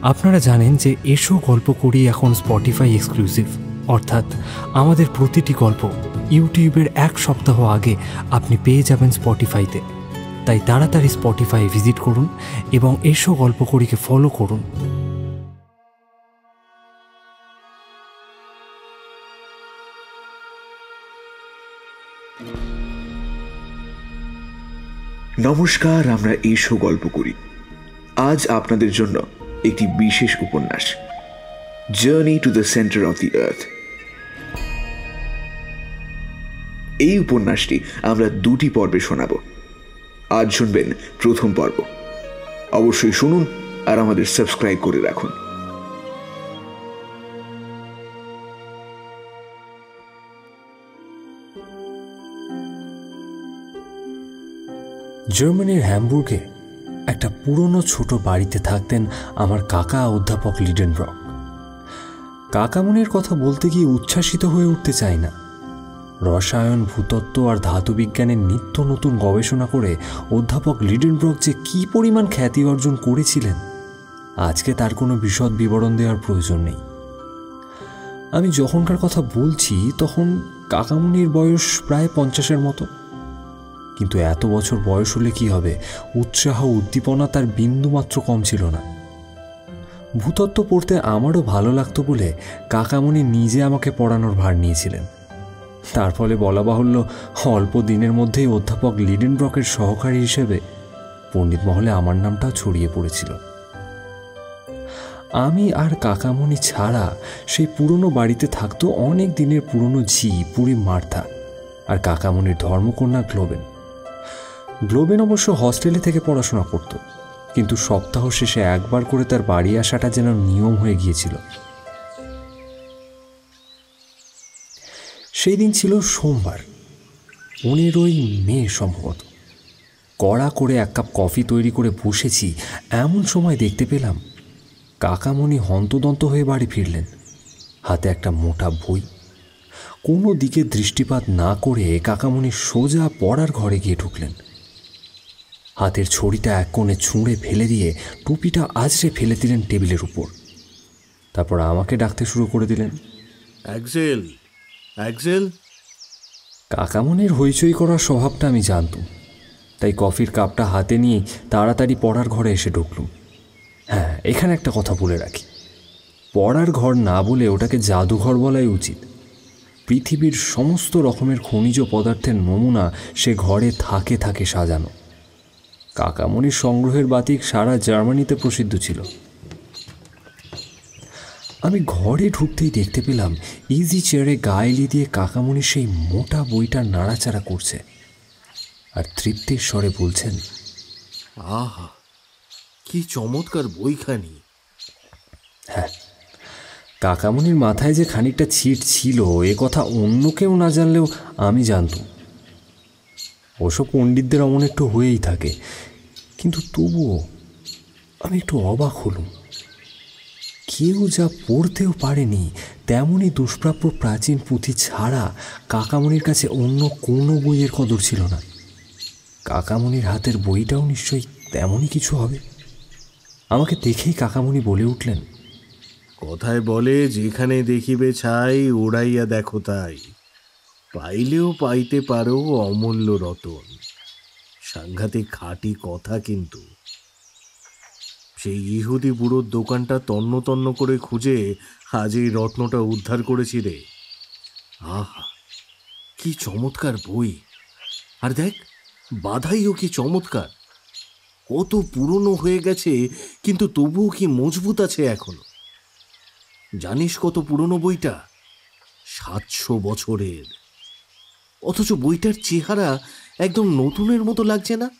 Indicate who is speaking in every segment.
Speaker 1: আপনারা জানেন যে এসো গল্প করি এখন স্পটিফাই এক্সক্লুসিভ, অর্থাৎ আমাদের প্রতিটি গল্প ইউটিউবের 1 সপ্তাহ আগে আপনি পেয়ে যাবেন স্পটিফাইতে। তাই তাড়াতাড়ি স্পটিফাই ভিজিট করুন এবং এসো গল্প করিকে ফলো করুন।
Speaker 2: নমস্কার, আমরা এসো গল্প করি। আজ আপনাদের জন্য একটি বিশেষ উপন্যাস, journey to the centre of the earth. এই উপন্যাসটি আমরা 2টি পর্বে শোনাব। আজ শুনবেন প্রথম পর্ব। অবশ্যই শুনুন আর আমাদের সাবস্ক্রাইব করে রাখুন।
Speaker 1: জার্মানির হ্যামবুর্গে একটা পুরনো ছোট বাড়িতে থাকতেন আমার কাকা অধ্যাপক লিডেনব্রক। কাকামুনির কথা বলতে গিয়ে উচ্ছ্বাসিত হয়ে উঠতে চাই না। রসায়ন, ভূতত্ত্ব আর ধাতুবিজ্ঞানের নিত্য নতুন গবেষণা করে অধ্যাপক লিডেনব্রক যে কী পরিমাণ খ্যাতি অর্জন করেছিলেন, আজকে তার কোনো বিশদ বিবরণ দেওয়ার প্রয়োজন নেই। আমি যখনকার কথা বলছি তখন কাকামুনির বয়স প্রায় 50-এর মতো। কিন্তু এত বছর বয়স হলে কি হবে, উৎসাহ উদ্দীপনা তার বিন্দুমাত্র কম ছিল না। ভূতত্ত্ব পড়তে আমারও ভালো লাগতো বলে কাকামুনি নিজে আমাকে পড়ানোর ভার নিয়েছিলেন। তার ফলে বলা বাহুল্য, অল্প দিনের মধ্যেই অধ্যাপক লিডেনব্রকের সহকারী হিসেবে পণ্ডিত মহলে আমার নামটাও ছড়িয়ে পড়েছিল। আমি আর কাকামুনি ছাড়া সেই পুরনো বাড়িতে থাকতো অনেক দিনের পুরনো ঝি পুরী মার্থা আর কাকামুনির ধর্মকন্যা গ্লোবেন। গ্লোবেন অবশ্য হস্টেলে থেকে পড়াশোনা করত, কিন্তু সপ্তাহ শেষে একবার করে তার বাড়ি আসাটা যেন নিয়ম হয়ে গিয়েছিল। সেই দিন ছিল সোমবার, 15ই মে সম্ভবত। কড়া করে 1 কাপ কফি তৈরি করে বসেছি, এমন সময় দেখতে পেলাম কাকামুনি হন্তদন্ত হয়ে বাড়ি ফিরলেন, হাতে একটা মোটা বই। কোনো দিকে দৃষ্টিপাত না করে কাকামুনি সোজা পড়ার ঘরে গিয়ে ঢুকলেন। হাতের ছড়িটা এক কোণে ছুঁড়ে ফেলে দিয়ে টুপিটা আছড়ে ফেলে দিলেন টেবিলের উপর। তারপর আমাকে ডাকতে শুরু করে দিলেন,
Speaker 3: অ্যাক্সেল, অ্যাক্সেল।
Speaker 1: কাকামুনির হইচই করার স্বভাবটা আমি জানতাম, তাই কফির কাপটা হাতে নিয়ে তাড়াতাড়ি পড়ার ঘরে এসে ঢুকলুম। হ্যাঁ, এখানে একটা কথা বলে রাখি, পড়ার ঘর না বলে ওটাকে জাদুঘর বলাই উচিত। পৃথিবীর সমস্ত রকমের খনিজ পদার্থের নমুনা সে ঘরে থাকে থাকে সাজানো। কাকামুনির সংগ্রহের বাতিক সারা জার্মানিতে প্রসিদ্ধ ছিল। আমি ঘরে ঢুকতেই দেখতে পেলাম ইজি চেয়ারে গায়েলি দিয়ে কাকামুনি সেই মোটা বইটা নাড়াচাড়া করছে আর তৃপ্তির স্বরে বলছেন,
Speaker 3: আহা, কি চমৎকার বইখানি।
Speaker 1: হ্যাঁ, কাকামুনির মাথায় যে খানিকটা ছিট ছিল এ কথা অন্য কেউ না জানলেও আমি জানতাম। ওসব পণ্ডিতদের অমন একটু হয়েই থাকে, কিন্তু তবুও আমি একটু অবাক হলুম। কেউ যা পড়তেও পারেনি তেমনই দুষ্প্রাপ্য প্রাচীন পুঁথি ছাড়া কাকামুনির কাছে অন্য কোনো বইয়ের কদর ছিল না। কাকামুনির হাতের বইটাও নিশ্চয়ই তেমনই কিছু হবে। আমাকে দেখেই কাকামুনি বলে উঠলেন,
Speaker 3: কথায় বলে, যেখানে দেখিবে ছাই ওড়াইয়া দেখো তাই, পাইলেও পাইতে পারো অমূল্য রতন। সাংঘাতিক খাঁটি কথা। কিন্তু সেই ইহুদি বুড়োর দোকানটা তন্ন তন্ন করে খুঁজে আজ এই রত্নটা উদ্ধার করেছি রে। আহা, কি চমৎকার বই! আর দেখ, বাধাইও কি চমৎকার। কত পুরনো হয়ে গেছে, কিন্তু তবুও কি মজবুত আছে এখনো। জানিস কত পুরনো বইটা? 700 বছরের। অথচ বইটার চেহারা একদম নতুনের মতো লাগছে না?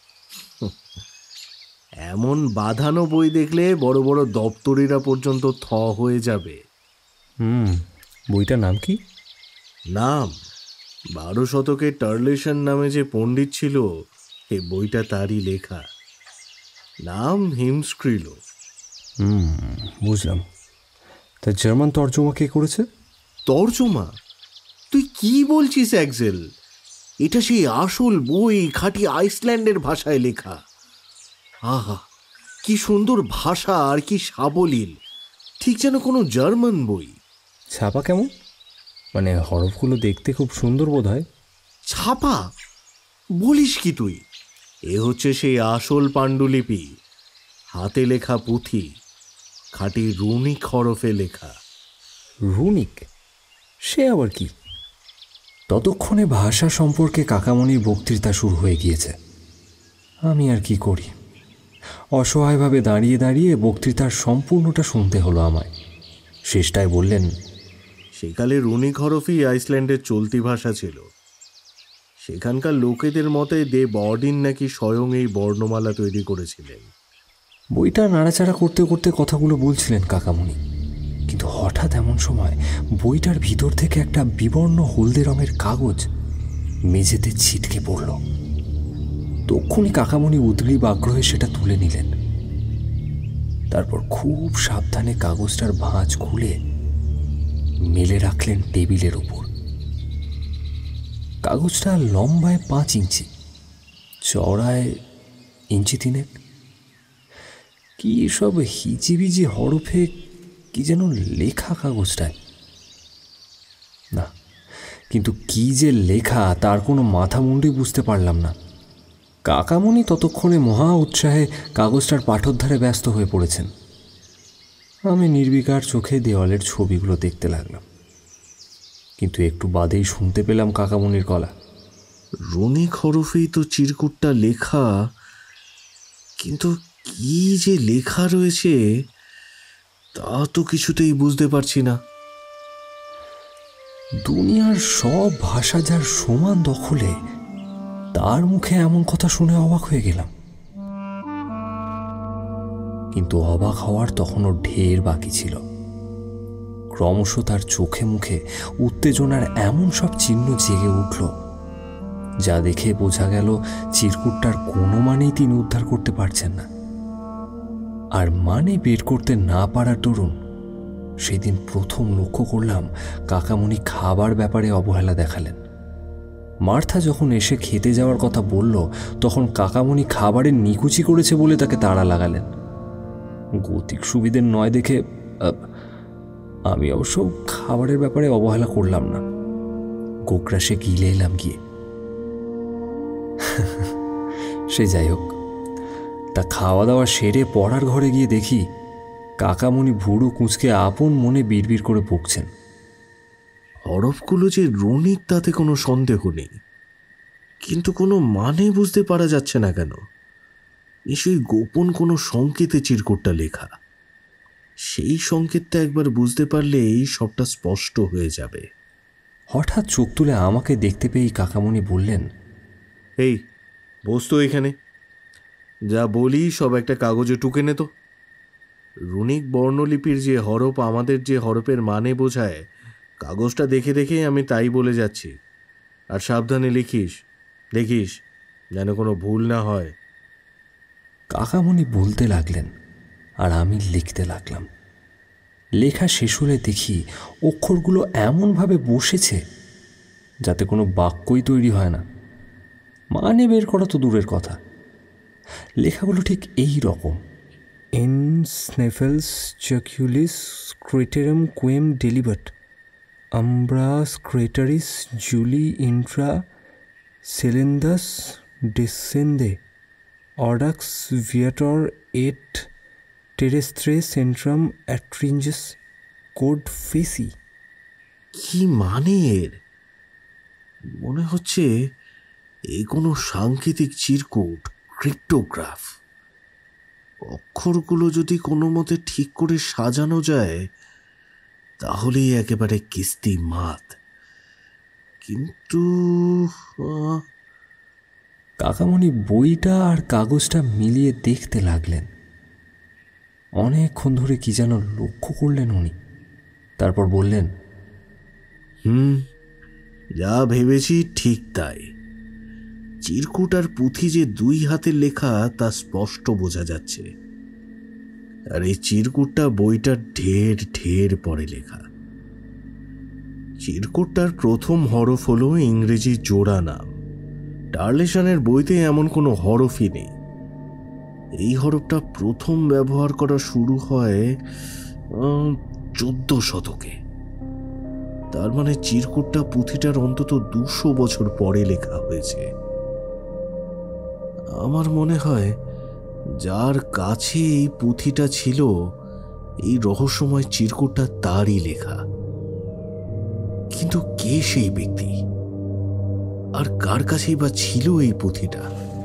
Speaker 3: এমন বাঁধানো বই দেখলে বড় বড় দপ্তরিরা পর্যন্ত থ হয়ে যাবে।
Speaker 1: বইটার নাম কি?
Speaker 3: নাম 12 শতকে টার্লেশন নামে যে পণ্ডিত ছিল, এই বইটা তারই লেখা। নাম হিমস্ক্রিলো।
Speaker 1: বুঝলাম। তা জার্মান তর্জমা কে করেছে?
Speaker 3: তর্জমা? তুই কি বলছিস অ্যাক্সেল? এটা সেই আসল বই, খাঁটি আইসল্যান্ডের ভাষায় লেখা। আহা, কি সুন্দর ভাষা আর কি সাবলীল, ঠিক যেন কোনো জার্মান বই।
Speaker 1: ছাপা কেমন? মানে হরফগুলো দেখতে খুব সুন্দর বোধ হয়।
Speaker 3: ছাপা বলিস কি তুই? এ হচ্ছে সেই আসল পাণ্ডুলিপি, হাতে লেখা পুঁথি, খাঁটি রুনিক হরফে লেখা।
Speaker 1: রুনিক? সে আবার কি? ততক্ষণে ভাষা সম্পর্কে কাকামণির বক্তৃতা শুরু হয়ে গিয়েছে। আমি আর কি করি, অসহায়ভাবে দাঁড়িয়ে দাঁড়িয়ে বক্তৃতার সম্পূর্ণটা শুনতে হলো আমায়। শেষটায় বললেন,
Speaker 3: সেকালে রুনিক হরফই আইসল্যান্ডের চলতি ভাষা ছিল। সেখানকার লোকেদের মতে দে বর্ডিন নাকি স্বয়ং এই বর্ণমালা তৈরি করেছিলেন।
Speaker 1: বইটা নাড়াচাড়া করতে করতে কথাগুলো বলছিলেন কাকামণি, কিন্তু হঠাৎ এমন সময় বইটার ভিতর থেকে একটা বিবর্ণ হলদে রঙের কাগজ মেঝেতে ছিটকে পড়ল। তক্ষুনি কাকামণি উদ্গ্রীব আগ্রহে সেটা তুলে নিলেন। তারপর খুব সাবধানে কাগজটার ভাঁজ খুলে মেলে রাখলেন টেবিলের উপর। কাগজটা লম্বায় 5 ইঞ্চি, চওড়ায় 3 ইঞ্চি। কি সব হিজিবিজি হরফে কি যেন লেখা কাগজটায়। না, কিন্তু কি যে লেখা তার কোনো মাথা মুন্ডি বুঝতে পারলাম না। কাকামণি ততক্ষণে মহা উৎসাহে কাগজটার পাঠোদ্ধারে ব্যস্ত হয়ে পড়েছেন। আমি নির্বিকার চোখে দেওয়ালের ছবিগুলো দেখতে লাগলাম, কিন্তু একটু বাদেই শুনতে পেলাম কাকামণির গলা,
Speaker 3: রুনিক হরফেই তো চিরকুটটা লেখা, কিন্তু কি যে লেখা রয়েছে তা তো কিছুতেই বুঝতে পারছি না।
Speaker 1: দুনিয়ার সব ভাষা যার সমান দখলে, তার মুখে এমন কথা শুনে অবাক হয়ে গেলাম। কিন্তু অবাক হওয়ার তখনও ঢের বাকি ছিল। ক্রমশ তার চোখে মুখে উত্তেজনার এমন সব চিহ্ন জেগে উঠল, যা দেখে বোঝা গেল চিরকুটটার কোনো মানেই তিনি উদ্ধার করতে পারছেন না। আর মানে বের করতে না পারার দরুন সেদিন প্রথম লক্ষ্য করলাম কাকামণি খাবার ব্যাপারে অবহেলা দেখালেন। মার্থা যখন এসে খেতে যাওয়ার কথা বলল, তখন কাকামণি খাবারের নিকুচি করেছে বলে তাকে তাড়া লাগালেন। গতিক সুবিধের নয় দেখে আমি অবশ্য খাবারের ব্যাপারে অবহেলা করলাম না, গোগ্রাসে গিলে এলাম গিয়ে। সে যাই হোক, তা খাওয়া দাওয়া সেরে পড়ার ঘরে গিয়ে দেখি কাকামণি ভুরু কুঁচকে আপন মনে বিড়বিড় করে বকছেন।
Speaker 3: হরফগুলো যে রুনিক তাতে কোনো সন্দেহ নেই, কিন্তু কোনো মানে বুঝতে পারা যাচ্ছে না কেন। নিশ্চয়ই গোপন কোনো সংকেতে চিরকুটটা লেখা। সেই সংকেতটা একবার বুঝতে পারলেই সবটা স্পষ্ট হয়ে যাবে।
Speaker 1: হঠাৎ চোখ তুলে আমাকে দেখতে পেয়েই কাকামণি বললেন,
Speaker 3: এই বসতো এখানে, যা বলি সব একটা কাগজে টুকে নে তো। রুনিক বর্ণলিপির যে হরফ আমাদের যে হরফের মানে বোঝায়, কাগজটা দেখে দেখে আমি তাই বলে যাচ্ছি। আর সাবধানে লিখিস, দেখিস যেন কোনো ভুল না হয়।
Speaker 1: কাকামণি বলতে লাগলেন আর আমি লিখতে লাগলাম। লেখা শেষ হলে দেখি অক্ষরগুলো এমনভাবে বসেছে যাতে কোনো বাক্যই তৈরি হয় না। মানে বের করা তো দূরের কথা, লেখাগুলো ঠিক এই রকম: এন স্নেফেলস চ্যাকুলিস ক্রেটেরাম কোয়েম ডেলিবাট আম্ব্রা স্ক্রেটারিস জুলি ইন্ট্রা সেলেন্দাস ডেসেন্দে অর্ডাক্স ভিয়াটর এট টেরেস্ট্রে সেন্ট্রাম অ্যাট্রিঞ্জেস কোড ফেসি।
Speaker 3: কি মানে এর? মনে হচ্ছে এই কোনো সাংকেতিক চিরকুট, ক্রিপ্টোগ্রাফ। অক্ষরগুলো যদি কোনো মতে ঠিক করে সাজানো যায় তাহলেই একেবারে কিস্তি মাত। কিন্তু
Speaker 1: কাকামণি বইটা আর কাগজটা মিলিয়ে দেখতে লাগলেন। অনেকক্ষণ ধরে কি যেন লক্ষ্য করলেন উনি। তারপর বললেন,
Speaker 3: যা ভেবেছি ঠিক তাই। চিরকুট আর পুঁথি যে 2 হাতের লেখা তা স্পষ্ট বোঝা যাচ্ছে। আর এই চিরকুটটা বইটার ঢের ঢের পরে লেখা। চিরকুটটার প্রথম হরফ হলো ইংরেজি জোড়া নাম। টার্লেশনের বইতে এমন কোনো হরফই নেই। এই হরফটা প্রথম ব্যবহার করা শুরু হয় 14 শতকে। তার মানে চিরকুটটা পুঁথিটার অন্তত 200 বছর পরে লেখা হয়েছে। আমার মনে হয় যার কাছে এই পুঁথিটা ছিল, এই রহস্যময় চিরকুটটা তারই লেখা। কিন্তু কে সেই ব্যক্তি, আর কার কাছেই বা ছিল এই পুঁথিটা?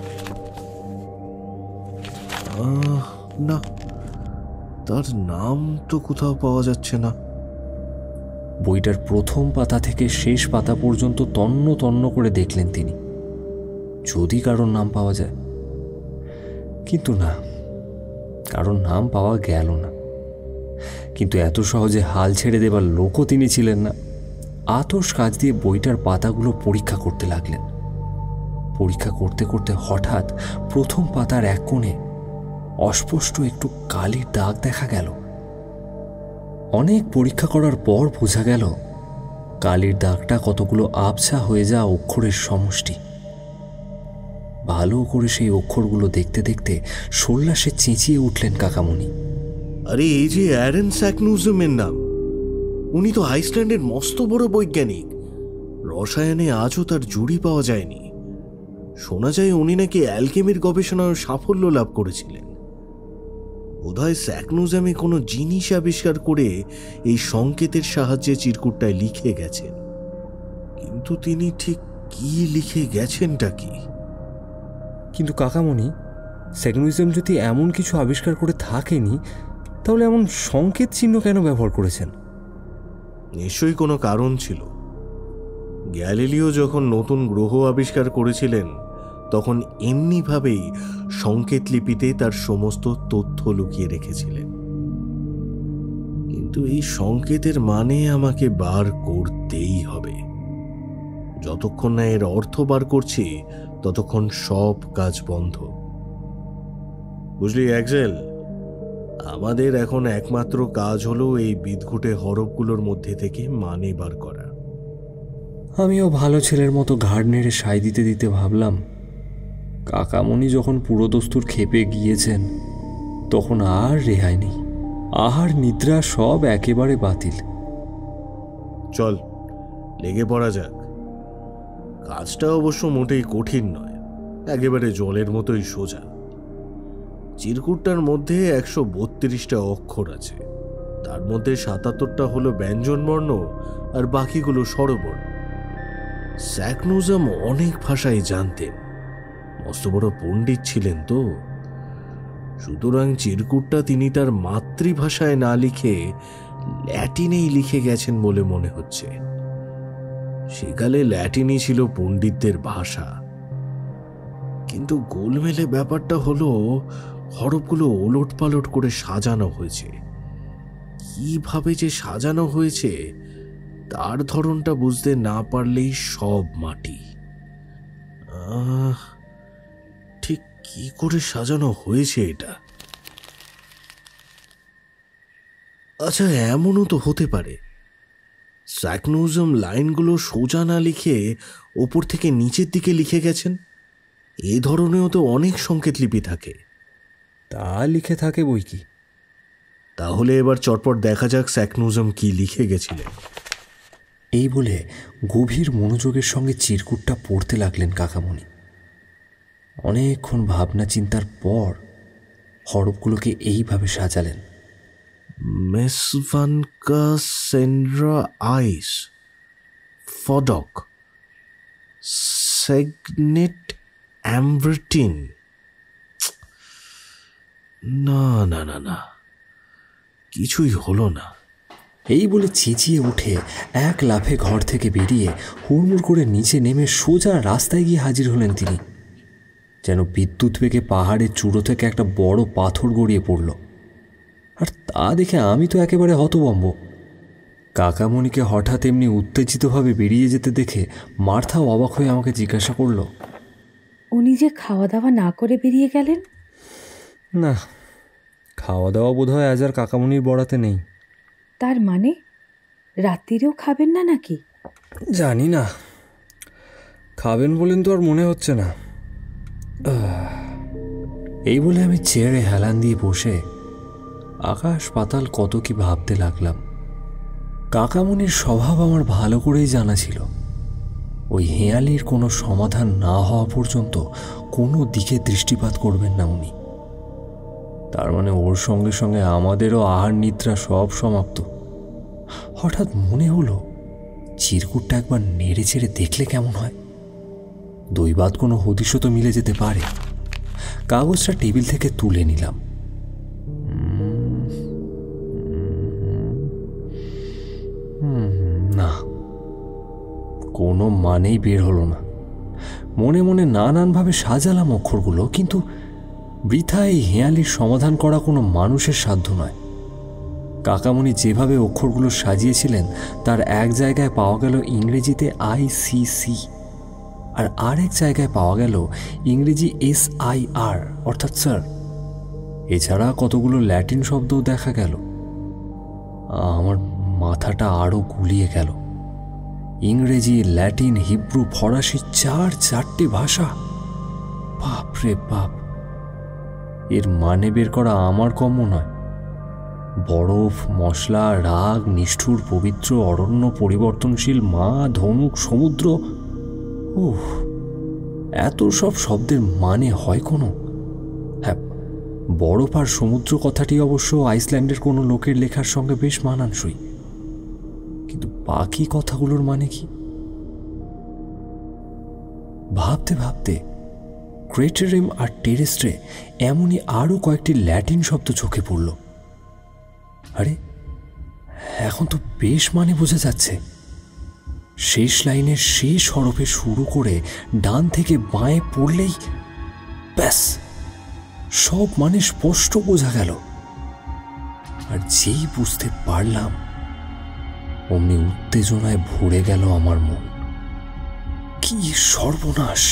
Speaker 3: না, তার নাম তো কোথাও পাওয়া যাচ্ছে না।
Speaker 1: বইটার প্রথম পাতা থেকে শেষ পাতা পর্যন্ত তন্ন তন্ন করে দেখলেন তিনি, যদি কারোর নাম পাওয়া যায়। কিন্তু না, কারোর নাম পাওয়া গেল না। কিন্তু এত সহজে হাল ছেড়ে দেবার লোকও তিনি ছিলেন না। আতশ কাজ দিয়ে বইটার পাতাগুলো পরীক্ষা করতে লাগলেন। পরীক্ষা করতে করতে হঠাৎ প্রথম পাতার এক কোণে অস্পষ্ট একটু কালির দাগ দেখা গেল। অনেক পরীক্ষা করার পর বোঝা গেল কালির দাগটা কতগুলো আবছা হয়ে যাওয়া অক্ষরের সমষ্টি। ভালো করে সেই অক্ষরগুলো দেখতে দেখতে সোল্লাসে চেঁচিয়ে উঠলেন কাকামণি।
Speaker 3: আরে এই যে অ্যারেন স্যাকনুজমের নাম, উনি তো আইসল্যান্ডের মস্ত বড় বৈজ্ঞানিক। রসায়নে আজও তার জুড়ি পাওয়া যায়নি। শোনা যায় উনি নাকি অ্যালকেমির গবেষণায় সাফল্য লাভ করেছিলেন। বোধহয় স্যাকনুজামে কোনো জিনিস আবিষ্কার করে এই সংকেতের সাহায্যে চিরকুটটায় লিখে গেছেন। কিন্তু তিনি ঠিক কি লিখে গেছেনটা কি?
Speaker 1: কিন্তু কাকামণি, স্যাকনুইজম যদি এমন কিছু আবিষ্কার করে থাকেনি, তাহলে এমন সংকেত চিহ্ন কেন ব্যবহার করেছেন?
Speaker 3: নিশ্চয়ই কোনো কারণ ছিল। গ্যালিলিও যখন নতুন গ্রহ আবিষ্কার করেছিলেন, তখন এমনিভাবেই সংকেত লিপিতে তার সমস্ত তথ্য লুকিয়ে রেখেছিলেন। কিন্তু এই সংকেতের মানে আমাকে বার করতেই হবে। যতক্ষণ না এর অর্থ বার করছি, ততক্ষণ সব কাজ বন্ধ। বুঝলি অ্যাক্সেল, আমাদের এখন একমাত্র কাজ হলো এই বিদঘুটে হরফগুলোর মধ্যে থেকে মানে বার করা।
Speaker 1: আমিও ভালো ছেলের মতো ঘাড় নেড়ে সায় দিতে দিতে ভাবলাম, কাকামণি যখন পুরোদস্তুর খেপে গিয়েছেন, তখন আর রেহাই নেই। আহার নিদ্রা সব একেবারে বাতিল।
Speaker 3: চল, লেগে পড়া যাক। কাজটা অবশ্য মোটেই কঠিন নয়, একেবারে জলের মতোই সোজা। চিরকুটটার মধ্যে 132টা অক্ষর আছে। তার মধ্যে 77টা হলো ব্যঞ্জনবর্ণ, আর বাকিগুলো স্বরবর্ণ। স্যাকনুজম অনেক ভাষাই জানতেন, মস্ত বড় পণ্ডিত ছিলেন তো। সুতরাং চিরকুটটা তিনি তার মাতৃভাষায় না লিখে ল্যাটিনেই লিখে গেছেন বলে মনে হচ্ছে। সেকালে ল্যাটিনই ছিল পণ্ডিতদের ভাষা। কিন্তু গোলমেলে ব্যাপারটা হলো, হরফগুলো ওলট পালট করে সাজানো হয়েছে। কিভাবে যে সাজানো হয়েছে তার ধরনটা বুঝতে না পারলেই সব মাটি। ঠিক কি করে সাজানো হয়েছে এটা? আচ্ছা, এমনও তো হতে পারে স্যাকনুজম লাইনগুলো সোজা না লিখে ওপর থেকে নিচের দিকে লিখে গেছেন। এ ধরনেও তো অনেক সংকেত লিপি থাকে।
Speaker 1: তা লিখে থাকে বই কি।
Speaker 3: তাহলে এবার চটপট দেখা যাক স্যাকনুজম কি লিখে গেছিলেন।
Speaker 1: এই বলে গভীর মনোযোগের সঙ্গে চিরকুটটা পড়তে লাগলেন কাকামণি। অনেকক্ষণ ভাবনা চিন্তার পর হরফগুলোকে এইভাবে সাজালেন:
Speaker 3: মেসভানকা সেন্ড্রা আইস ফডক সেগনেট অ্যাম্ব্রটিন। না না না না, কিছুই হলো না।
Speaker 1: এই বলে চেঁচিয়ে উঠে এক লাফে ঘর থেকে বেরিয়ে হুড়মুড় করে নিচে নেমে সোজা রাস্তায় গিয়ে হাজির হলেন তিনি। যেন বিদ্যুৎ বেগে পাহাড়ের চূড়ো থেকে একটা বড় পাথর গড়িয়ে পড়ল। আর তা দেখে আমি তো একেবারে হতভম্ব। কাকামণিকে হঠাৎ এমনি উত্তেজিতভাবে বেরিয়ে যেতে দেখে মার্থাও অবাক হয়ে আমাকে জিজ্ঞাসা করল,
Speaker 4: উনি যে খাওয়া দাওয়া না করে বেরিয়ে গেলেন?
Speaker 1: না, খাওয়া দাওয়া বোধহয় আজ আর কাকামণির বড়াতে নেই।
Speaker 4: তার মানে রাত্রিরেও খাবেন না নাকি?
Speaker 1: জানি না, খাবেন বলেন তো আর মনে হচ্ছে না। এই বলে আমি চেয়ারে হেলান দিয়ে বসে আকাশ পাতাল কত কি ভাবতে লাগলাম। কাকামুনির স্বভাব আমার ভালো করেই জানা ছিল। ওই হেঁয়ালির কোনো সমাধান না হওয়া পর্যন্ত কোনো দিকে দৃষ্টিপাত করবেন না উনি। তার মানে ওর সঙ্গে সঙ্গে আমাদেরও আহার নিদ্রা সব সমাপ্ত। হঠাৎ মনে হলো চিরকুটটা একবার নেড়ে চেড়ে দেখলে কেমন হয়। দৈবাত কোনো হদিশও তো মিলে যেতে পারে। কাগজটা টেবিল থেকে তুলে নিলাম। না, কোনো মানেই বের হলো না। মনে মনে নানানভাবে সাজালাম অক্ষরগুলো, কিন্তু বৃথা এই হেঁয়ালির সমাধান করা কোনো মানুষের সাধ্য নয়। কাকামণি যেভাবে অক্ষরগুলো সাজিয়েছিলেন তার এক জায়গায় পাওয়া গেল ইংরেজিতে ICC, আর আরেক জায়গায় পাওয়া গেল ইংরেজি SIR অর্থাৎ স্যার। এছাড়া কতগুলো ল্যাটিন শব্দও দেখা গেল। আমার মাথাটা আরও গুলিয়ে গেল। ইংরেজি, ল্যাটিন, হিব্রু, ফরাসি, চারটে ভাষা। বাপ রে বাপ! এর মানে বের করা আমার কম্য নয়। বরফ, মশলা, রাগ, নিষ্ঠুর, পবিত্র, অরণ্য, পরিবর্তনশীল, মা, ধনুক, সমুদ্র। উফ, এত সব শব্দের মানে হয় কোনো? হ্যাঁ, বরফ আর সমুদ্র কথাটি অবশ্য আইসল্যান্ডের কোনো লোকের লেখার সঙ্গে বেশ মানানসই, কিন্তু বাকি কথাগুলোর মানে কি? ভাবতে ভাবতে ক্রেটেরিম আর টেরেস্ট্রে এমনই আরো কয়েকটি ল্যাটিন শব্দ চোখে পড়ল। আরে, এখন তো বেশ মানে বোঝা যাচ্ছে। শেষ লাইনের শেষ হরফে শুরু করে ডান থেকে বাঁয়ে পড়লেই ব্যাস সব মানে স্পষ্ট বোঝা গেল। আর যেই বুঝতে পারলাম, অমনি উত্তেজনায় ভরে গেল আমার মন। কি সর্বনাশ!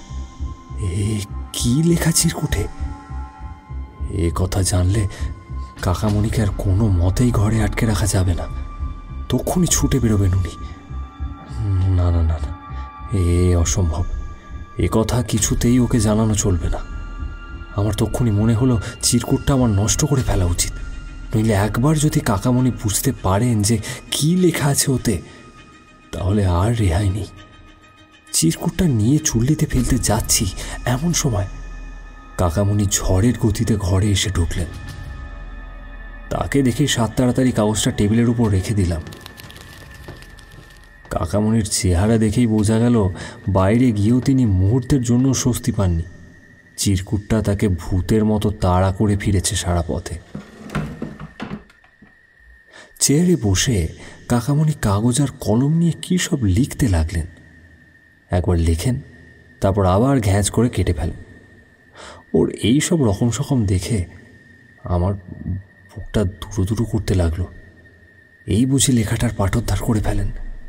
Speaker 1: কি লেখা চিরকুটে? এ কথা জানলে কাকামণিকে আর কোনো মতেই ঘরে আটকে রাখা যাবে না। তক্ষুনি ছুটে বেরোবেন উনি। না না না না, অসম্ভব। এ কথা কিছুতেই ওকে জানানো চলবে না। আমার তক্ষুনি মনে হলো চিরকুটটা আমার নষ্ট করে ফেলা উচিত, নইলে একবার যদি কাকামণি বুঝতে পারেন যে কি লেখা আছে ওতে, তাহলে আর রেহাই নেই। চিরকুটটা নিয়ে চুল্লিতে ফেলতে যাচ্ছি, এমন সময় কাকামণি ঝড়ের গতিতে ঘরে এসে ঢুকলেন। তাকে দেখে সাত তাড়াতাড়ি কাগজটা টেবিলের উপর রেখে দিলাম। কাকামণির চেহারা দেখেই বোঝা গেল বাইরে গিয়েও তিনি মুহূর্তের জন্য স্বস্তি পাননি। চিরকুটটা তাকে ভূতের মতো তাড়া করে ফিরেছে সারা পথে। চেয়ারে বসে কাকামণি কাগজ আর কলম নিয়ে কি সব লিখতে লাগলেন। একবার লেখেন, তারপর আবার ঘ্যাঁচ করে কেটে ফেলেন। ওর এই সব রকম সকম দেখে আমার বুকটা দুরু দুরু করতে লাগলো। এই বুঝি লেখাটার পাঠোদ্ধার করে ফেলেন।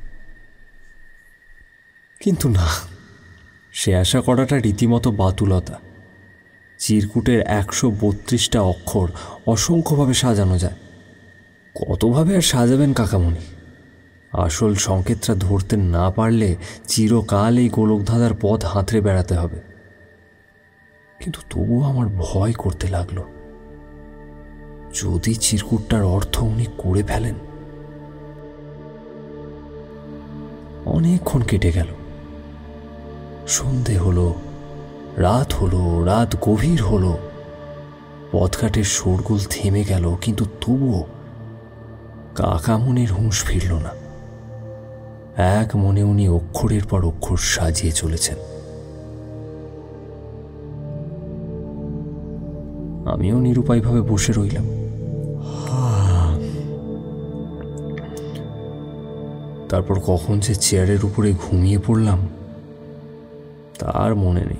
Speaker 1: কিন্তু না, সে আশা করাটা রীতিমতো বাতুলতা। চিরকুটের 132টা অক্ষর অসংখ্যভাবে সাজানো যায়। কতভাবে আর সাজাবেন কাকামণি? আসল সংকেতটা ধরতে না পারলে চিরকাল এই গোলকধাঁধার পথ হাতড়ে বেড়াতে হবে। কিন্তু তবুও আমার ভয় করতে লাগলো, যদি চিরকুটটার অর্থ উনি করে ফেলেন। অনেকক্ষণ কেটে গেল। সন্ধে হলো, রাত গভীর হলো। পথঘাটের শোরগোল থেমে গেল, কিন্তু তবুও কাকামণির হুঁশ ফিরল না। এক মনে উনি অক্ষরের পর অক্ষর সাজিয়ে চলেছেন। আমিও নিরুপায়ভাবে বসে রইলাম। তারপর কখন যে চেয়ারের উপরে ঘুমিয়ে পড়লাম তার মনে নেই।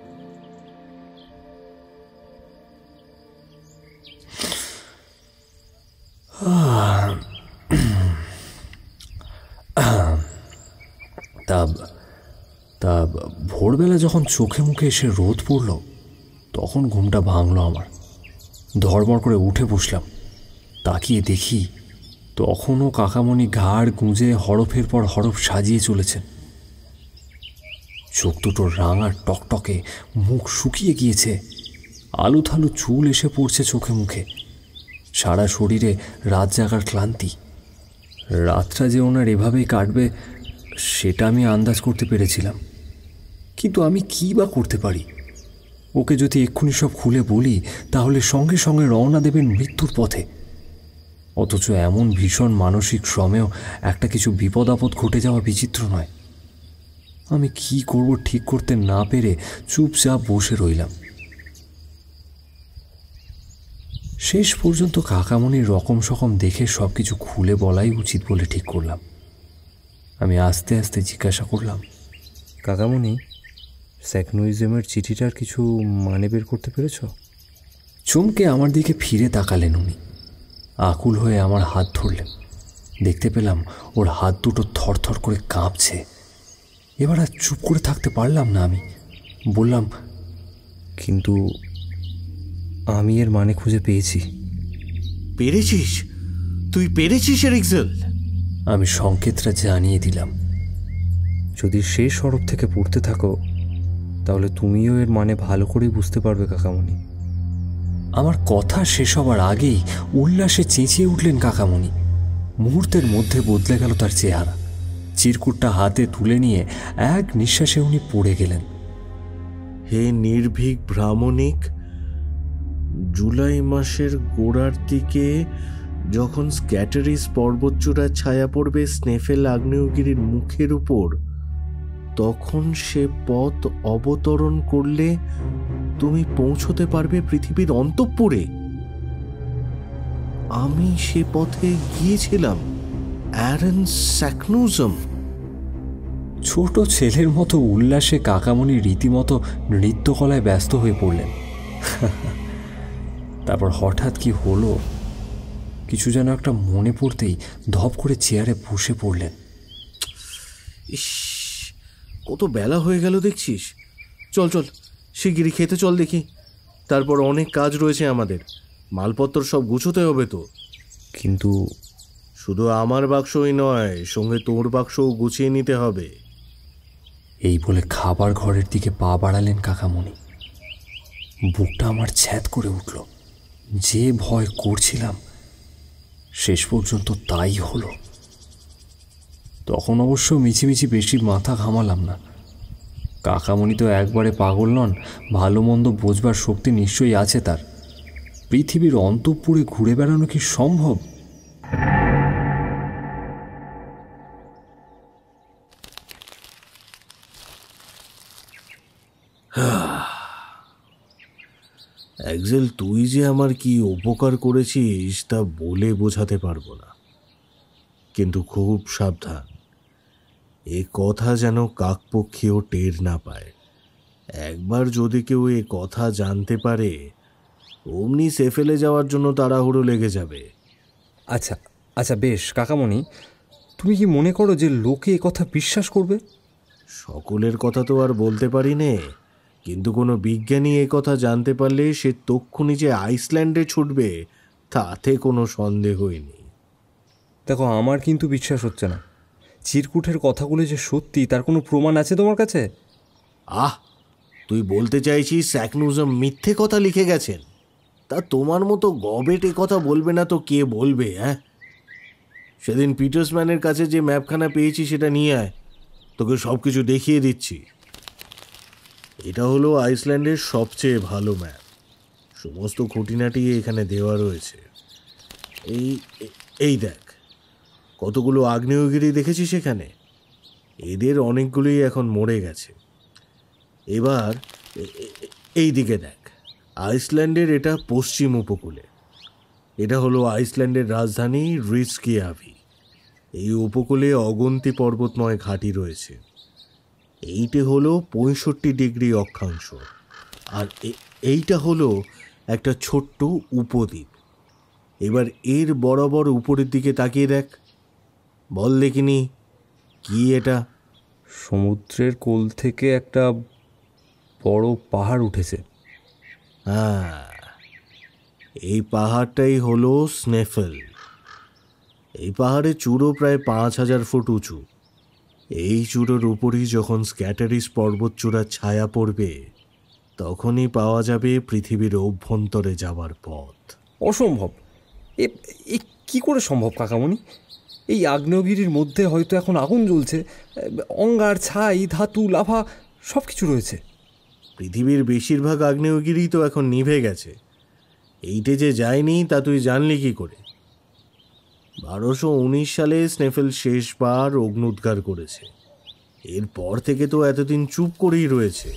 Speaker 1: তা ভোরবেলা যখন চোখে মুখে এসে রোদ পড়ল, তখন ঘুমটা ভাঙলো আমার। ধড়মড় করে উঠে বসলাম। তাকিয়ে দেখি তখনও কাকামণি ঘাড় গুঁজে হরফের পর হরফ সাজিয়ে চলেছেন। চোখ দুটো রাঙা টকটকে, মুখ শুকিয়ে গিয়েছে, আলুথালু চুল এসে পড়ছে চোখে মুখে, সারা শরীরে রাত জাগার ক্লান্তি। রাতটা যে ওনার এভাবেই কাটবে সেটা আমি আন্দাজ করতে পেরেছিলাম, কিন্তু আমি কী বা করতে পারি? ওকে যদি এক্ষুনি সব খুলে বলি তাহলে সঙ্গে সঙ্গে রওনা দেবেন মৃত্যুর পথে। অথচ এমন ভীষণ মানসিক শ্রমেও একটা কিছু বিপদ আপদ ঘটে যাওয়া বিচিত্র নয়। আমি কি করব ঠিক করতে না পেরে চুপচাপ বসে রইলাম। শেষ পর্যন্ত কাকামণির রকম সকম দেখে সব কিছু খুলে বলাই উচিত বলে ঠিক করলাম। আমি আস্তে আস্তে জিজ্ঞাসা করলাম, কাকামণি, স্যাকনোইজমের চিঠিটার কিছু মানে বের করতে পেরেছ? চমকে আমার দিকে ফিরে তাকালেন উনি। আকুল হয়ে আমার হাত ধরলেন। দেখতে পেলাম ওর হাত দুটো থরথর করে কাঁপছে। এবার আর চুপ করে থাকতে পারলাম না। আমি বললাম, কিন্তু আমি এর মানে খুঁজে পেয়েছি।
Speaker 3: পেরেছিস? তুই পেরেছিস এর রিজাল্ট?
Speaker 1: আমি সংকেতটা জানিয়ে দিলাম। যদি শেষ হরফ থেকে পড়তে থাকো তাহলে তুমিও এর মানে ভালো করেই বুঝতে পারবে কাকামণি। আমার কথা শেষ হবার আগেই উল্লাসে চেঁচিয়ে উঠলেন কাকামণি। মুহূর্তের মধ্যে বদলে গেল তার চেহারা। চিরকুটটা হাতে তুলে নিয়ে এক নিঃশ্বাসে উনি পড়ে গেলেন।
Speaker 3: হে নির্ভীক ভ্রামণিক, জুলাই মাসের গোড়ার দিকে যখন স্ক্যাটারিস পর্বতচূড়ার ছায়া পড়বে স্নেফেল আগ্নেয়গিরির মুখের উপর, তখন সে পথ অবতরণ করলে তুমি পৌঁছতে পারবে পৃথিবীর অন্তঃপুরে। আমি সে পথে গিয়েছিলাম। Arne Saknussemm.
Speaker 1: ছোট ছেলের মতো উল্লাসে কাকামণি রীতিমতো নৃত্যকলায় ব্যস্ত হয়ে পড়লেন। তারপর হঠাৎ কি হলো কিছু যেন একটা মনে পড়তেই ধপ করে চেয়ারে বসে পড়লেন।
Speaker 3: ইস, কত বেলা হয়ে গেল দেখছিস। চল চল, শিগগিরই খেতে চল দেখি। তারপর অনেক কাজ রয়েছে আমাদের। মালপত্র সব গুছোতে হবে তো।
Speaker 1: কিন্তু
Speaker 3: শুধু আমার বাক্সই নয়, সঙ্গে তোর বাক্সও গুছিয়ে নিতে হবে।
Speaker 1: এই বলে খাবার ঘরের দিকে পা বাড়ালেন কাকামণি। বুকটা আমার ছ্যাদ করে উঠল। যে ভয় করছিলাম শেষ পর্যন্ত তাই হলো। তখন অবশ্য মিছিমিছি বেশি মাথা ঘামালাম না। কাকামণি তো একবারে পাগল নন, ভালো মন্দ বোঝবার শক্তি নিশ্চয়ই আছে তার। পৃথিবীর অন্তঃপুরে ঘুরে বেড়ানো কি সম্ভব?
Speaker 3: এক্সেল, তুই যে আমার কি উপকার করেছিস তা বলে বোঝাতে পারবো না। কিন্তু খুব সাবধান, এ কথা যেন কাকপক্ষীও টের না পায়। একবার যদি কেউ এ কথা জানতে পারে, অমনি সেফেলে যাওয়ার জন্য তাড়াহুড়ো লেগে যাবে।
Speaker 1: আচ্ছা আচ্ছা, বেশ কাকামণি, তুমি কি মনে করো যে লোকে এ কথা বিশ্বাস করবে?
Speaker 3: সকলের কথা তো আর বলতে পারি নে, কিন্তু কোনো বিজ্ঞানী এ কথা জানতে পারলে সে তক্ষুনি যে আইসল্যান্ডে ছুটবে তাতে কোনো সন্দেহই নেই।
Speaker 1: দেখো, আমার কিন্তু বিশ্বাস হচ্ছে না। চিরকুটের কথাগুলো যে সত্যি তার কোনো প্রমাণ আছে তোমার কাছে?
Speaker 3: আহ, তুই বলতে চাইছিস স্যাকনোজম মিথ্যে কথা লিখে গেছেন? তা তোমার মতো গবেট এ কথা বলবে না তো কে বলবে? হ্যাঁ, সেদিন পিটার্সম্যানের কাছে যে ম্যাপখানা পেয়েছি সেটা নিয়ে আয়, তোকে সব কিছু দেখিয়ে দিচ্ছি। এটা হলো আইসল্যান্ডের সবচেয়ে ভালো ম্যাপ। সমস্ত খুঁটিনাটি এখানে দেওয়া রয়েছে। এই দেখ, কতগুলো আগ্নেয়গিরি দেখেছিস এখানে? এদের অনেকগুলোই এখন মরে গেছে। এবার এই দিকে দেখ, আইসল্যান্ডের এটা পশ্চিম উপকূলে। এটা হলো আইসল্যান্ডের রাজধানী রিসকিয়াভি। এই উপকূলে অগন্তি পর্বতময় ঘাঁটি রয়েছে। এইটা হলো 65 ডিগ্রি অক্ষাংশ, আর এইটা হলো একটা ছোট্ট উপদ্বীপ। এবার এর বরাবর উপরের দিকে তাকিয়ে দেখ, বল দেখিনি কি এটা?
Speaker 1: সমুদ্রের কোল থেকে একটা বড় পাহাড় উঠেছে।
Speaker 3: হ্যাঁ, এই পাহাড়টাই হলো স্নেফেল। এই পাহাড়ের চূড়ো প্রায় 5000 ফুট উঁচু। এই চূড়োর উপরই যখন স্ক্যাটারিস পর্বতচূড়ার ছায়া পড়বে তখনই পাওয়া যাবে পৃথিবীর অভ্যন্তরে যাবার পথ।
Speaker 1: অসম্ভব। এ কি করে সম্ভব কাকামণি? এই আগ্নেয়গিরির মধ্যে হয়তো এখন আগুন জ্বলছে, অঙ্গার, ছাই, ধাতু, লাভা সব কিছু রয়েছে।
Speaker 3: পৃথিবীর বেশিরভাগ আগ্নেয়গিরি তো এখন নিভে গেছে। এইটে যে যায়নি তা তুই জানলি কি করে? 1219 সালে স্নেফেল শেষবার অগ্নুদ্গার করেছে। এরপর থেকে তো এতদিন চুপ করেই রয়েছে।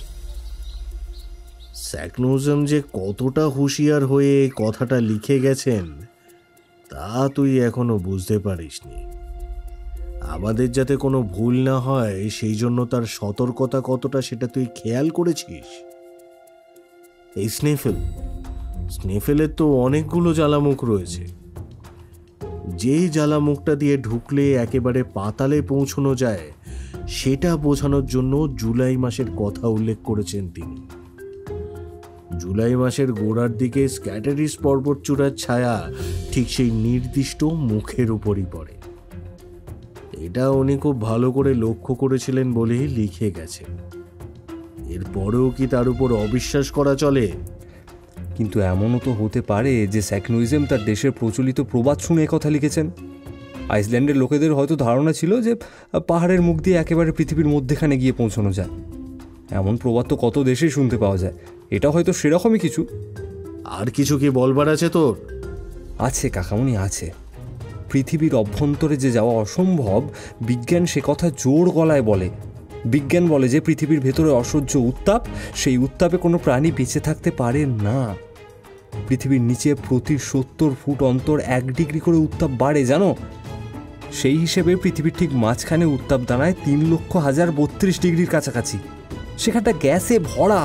Speaker 3: স্যাকনোজম যে কতটা হুঁশিয়ার হয়ে কথাটা লিখে গেছেন তা তুই এখনো বুঝতে পারিসনি। আমাদের যাতে কোনো ভুল না হয় সেই জন্য তার সতর্কতা কতটা সেটা তুই খেয়াল করেছিস? এই স্নেফেলের তো অনেকগুলো জ্বালামুখ রয়েছে। যেই জ্বালামুখটা দিয়ে ঢুকলে একেবারে পাতালে পৌঁছানো যায় সেটা বোঝানোর জন্য জুলাই মাসের কথা উল্লেখ করেছেন তিনি। জুলাই মাসের গোড়ার দিকে স্ক্যাটারিস পর্বতচূড়ার ছায়া ঠিক সেই নির্দিষ্ট মুখের উপরই পড়ে। এটা উনি খুব ভালো করে লক্ষ্য করেছিলেন বলেই লিখে গেছেন। এরপরেও কি তার উপর অবিশ্বাস করা চলে?
Speaker 1: কিন্তু এমনও তো হতে পারে যে স্যাকনোইজম তার দেশের প্রচলিত প্রবাদ শুনে কথা লিখেছেন। আইসল্যান্ডের লোকেদের হয়তো ধারণা ছিল যে পাহাড়ের মুখ দিয়ে একেবারে পৃথিবীর মধ্যেখানে গিয়ে পৌঁছানো যায়। এমন প্রবাদ তো কত দেশেই শুনতে পাওয়া যায়। এটা হয়তো সেরকমই কিছু।
Speaker 3: আর কিছু কি বলবার আছে তোর?
Speaker 1: আছে কাকামণি, আছে। পৃথিবীর অভ্যন্তরে যে যাওয়া অসম্ভব, বিজ্ঞান সে কথা জোর গলায় বলে। বিজ্ঞান বলে যে পৃথিবীর ভেতরে অসহ্য উত্তাপ, সেই উত্তাপে কোনো প্রাণী বেঁচে থাকতে পারে না। পৃথিবীর নিচে প্রতি 70 ফুট অন্তর 1 ডিগ্রি করে উত্তাপ বাড়ে, জানো? সেই হিসেবে পৃথিবীর ঠিক মাঝখানে উত্তাপ দাঁড়ায় 3,00,032 ডিগ্রির কাছাকাছি। সেখানটা গ্যাসে ভরা।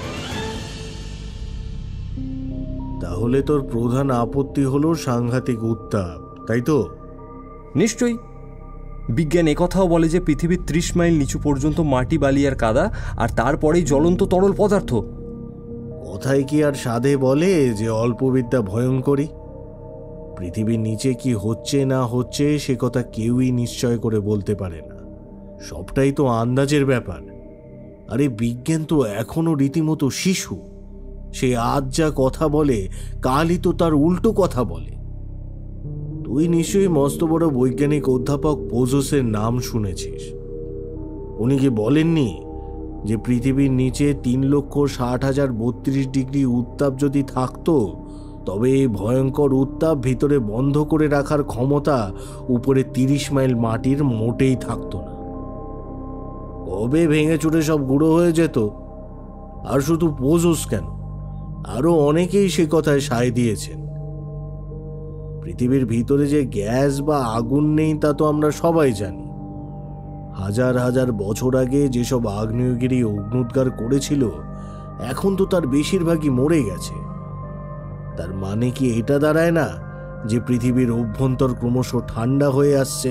Speaker 3: তাহলে তোর প্রধান আপত্তি হলো সাংঘাতিক উত্তাপ, তাই তো?
Speaker 1: নিশ্চয়ই। বিজ্ঞান একথাও বলে যে পৃথিবীর 30 মাইল নিচু পর্যন্ত মাটি, বালি আর কাদা, আর তারপরেই জ্বলন্ত তরল পদার্থ।
Speaker 3: কথায় কি আর সাধে বলে যে অল্পবিদ্যা ভয়ঙ্করী? পৃথিবীর নিচে কি হচ্ছে না হচ্ছে সে কথা কেউই নিশ্চয় করে বলতে পারে না। সবটাই তো আন্দাজের ব্যাপার। আরে বিজ্ঞান তো এখনো রীতিমতো শিশু। সে আজ যা কথা বলে কালই তো তার উল্টো কথা বলে। তুই নিশ্চয়ই মস্ত বড় বৈজ্ঞানিক অধ্যাপক পোজোসের নাম শুনেছিস। উনি কি বলেননি যে পৃথিবীর নিচে 3,60,032 ডিগ্রি উত্তাপ যদি থাকতো তবে এই ভয়ঙ্কর উত্তাপ ভিতরে বন্ধ করে রাখার ক্ষমতা উপরে 30 মাইল মাটির মোটেই থাকতো না। কবে ভেঙে চুরে সব গুঁড়ো হয়ে যেত। আর শুধু পোজোস কেন, আরো অনেকেই সে কথায় সায় দিয়েছেন। পৃথিবীর ভিতরে যে গ্যাস বা আগুন নেই তা তো আমরা সবাই জানি। হাজার হাজার বছর আগে যেসব আগ্নেয়গিরি অগ্নুদ্গার করেছিল এখন তো তার বেশিরভাগই মরে গেছে। তার মানে কি এটা দাঁড়ায় না যে পৃথিবীর অভ্যন্তর ক্রমশ ঠান্ডা হয়ে আসছে?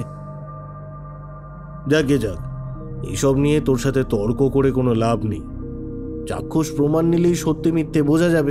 Speaker 3: যাক, এসব নিয়ে তোর সাথে তর্ক করে কোনো লাভ নেই। চাক্ষুষ প্রমাণ নিলেই সত্যি মিথ্যে বোঝা যাবে।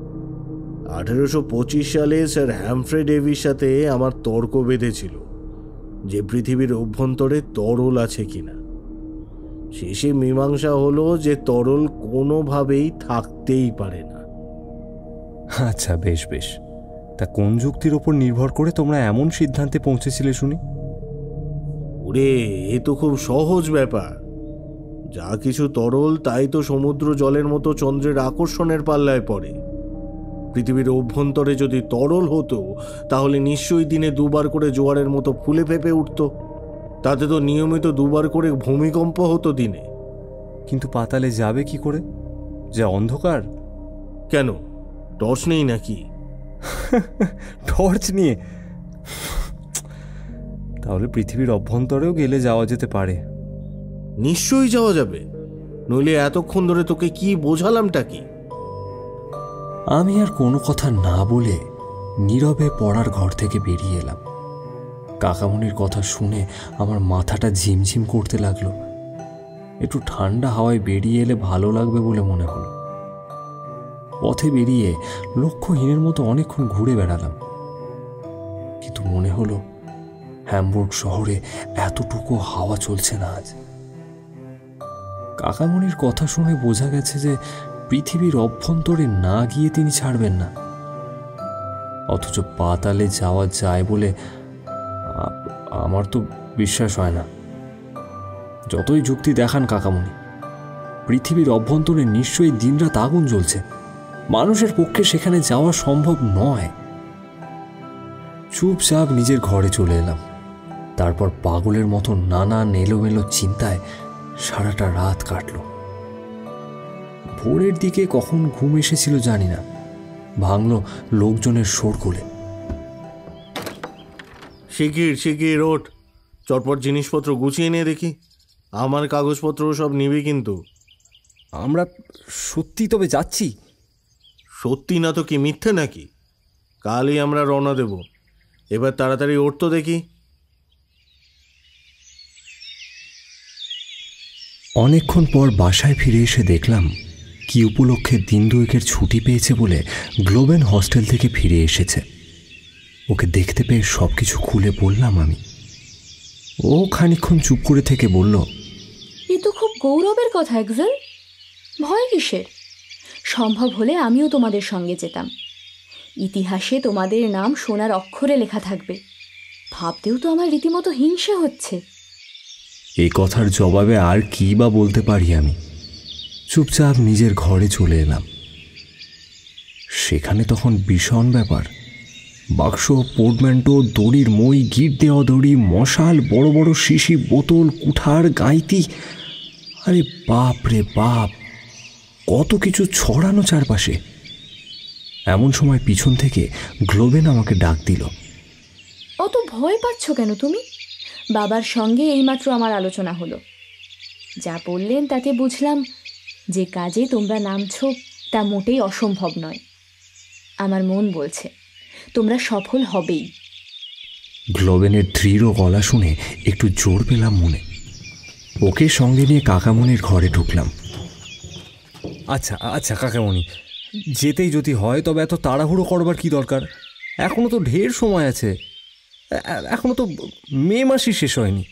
Speaker 3: 1825 সালে স্যার হ্যামফ্রে ডেভির সাথে আমার তর্ক বেঁধেছিল যে পৃথিবীর অভ্যন্তরে তরল আছে কিনা। শেষে মীমাংসা হলো যে তরল কোনোভাবেই থাকতেই পারে না।
Speaker 1: আচ্ছা, বেশ। তা কোন যুক্তির ওপর নির্ভর করে তোমরা এমন সিদ্ধান্তে পৌঁছেছিলে শুনি?
Speaker 3: ওরে, এ তো খুব সহজ ব্যাপার। যা কিছু তরল তাই তো সমুদ্র জলের মতো চন্দ্রের আকর্ষণের পাল্লায় পড়ে। পৃথিবীর অভ্যন্তরে যদি তরল হতো তাহলে নিশ্চয়ই দিনে 2বার করে জোয়ারের মতো ফুলে ফেঁপে উঠত। তাতে তো নিয়মিত 2বার করে ভূমিকম্প হতো দিনে।
Speaker 1: কিন্তু পাতালে যাবে কি করে? যা অন্ধকার।
Speaker 3: কেন, টর্চ নেই নাকি?
Speaker 1: টর্চ নিয়ে? তাহলে পৃথিবীর অভ্যন্তরেও গেলে যাওয়া যেতে পারে।
Speaker 3: নিশ্চয়ই যাওয়া যাবে, নইলে এতক্ষণ ধরে তোকে কি বোঝালামটা কি?
Speaker 1: আমি আর কোনো কথা না বলে নীরবে পড়ার ঘর থেকে বেরিয়ে এলাম। কাকামণির কথা শুনে আমার মাথাটা ঝিমঝিম করতে লাগলো। একটু ঠান্ডা হাওয়ায় বেরিয়ে এলে ভালো লাগবে বলে মনে হলো। পথে বেরিয়ে লক্ষ্যহীনের মতো অনেকক্ষণ ঘুরে বেড়ালাম, কিন্তু মনে হলো হ্যামবুর্গ শহরে এতটুকু হাওয়া চলছে না আজ। কাকামণির কথা শুনে বোঝা গেছে যে পৃথিবীর অভ্যন্তরে না গিয়ে তিনি ছাড়বেন না, অথচ পাতালে যাওয়া যায় বলে আমার তো বিশ্বাস হয় না। যতই যুক্তি দেখান কাকামণি, পৃথিবীর অভ্যন্তরে নিশ্চয়ই দিনরাত আগুন জ্বলছে, মানুষের পক্ষে সেখানে যাওয়া সম্ভব নয়। চুপচাপ নিজের ঘরে চলে এলাম। তারপর পাগলের মতো নানান এলোমেলো চিন্তায় সারাটা রাত কাটল। ভোরের দিকে কখন ঘুম এসেছিল জানি না, ভাঙল লোকজনের শোরগোলে।
Speaker 3: শিগগির শিগগির ওঠ, চটপট জিনিসপত্র গুছিয়ে নিয়ে দেখি। আমার কাগজপত্র সব নিবি কিন্তু।
Speaker 1: আমরা সত্যি তবে যাচ্ছি?
Speaker 3: সত্যি না তো কি মিথ্যে নাকি? কালই আমরা রওনা দেব। এবার তাড়াতাড়ি ওঠ তো দেখি।
Speaker 1: অনেকক্ষণ পর বাসায় ফিরে এসে দেখলাম কি উপলক্ষে দিন দুয়েকের ছুটি পেয়েছে বলে গ্লোবেন হস্টেল থেকে ফিরে এসেছে। ওকে দেখতে পেয়ে সব কিছু খুলে বললাম আমি। ও খানিকক্ষণ চুপ করে থেকে বলল,
Speaker 4: এ তো খুব গৌরবের কথা এক্সেল। ভয় কিসের? সম্ভব হলে আমিও তোমাদের সঙ্গে যেতাম। ইতিহাসে তোমাদের নাম সোনার অক্ষরে লেখা থাকবে। ভাবতেও তো আমার রীতিমতো হিংসে হচ্ছে।
Speaker 1: এই কথার জবাবে আর কি বা বলতে পারি আমি। চুপচাপ নিজের ঘরে চলে এলাম। সেখানে তখন ভীষণ ব্যাপার। বাক্স, পোর্টম্যান্টো, দড়ির মই, গিট দেওয়া দড়ি, মশাল, বড় বড় শিশি, বোতল, কুঠার, গাইতি। আরে বাপ রে বাপ, কত কিছু ছড়ানো চারপাশে। এমন সময় পিছন থেকে গ্লোবেন আমাকে ডাক দিল।
Speaker 4: অত ভয় পাচ্ছ কেন তুমি? বাবার সঙ্গে এইমাত্র আমার আলোচনা হলো। যা বললেন তাতে বুঝলাম যে কাজে তোমরা নামছ তা মোটেই অসম্ভব নয়। আমার মন বলছে তোমরা সফল হবেই।
Speaker 1: গ্লোবেনের দৃঢ় গলা শুনে একটু জোর পেলাম মনে। ওকে সঙ্গে নিয়ে কাকামণির ঘরে ঢুকলাম। আচ্ছা আচ্ছা কাকামণি, যেতেই যদি হয় তবে এত তাড়াহুড়ো করবার কি দরকার? এখনো তো ঢের সময় আছে। এখনো তো মে মাসই শেষ হয়নি।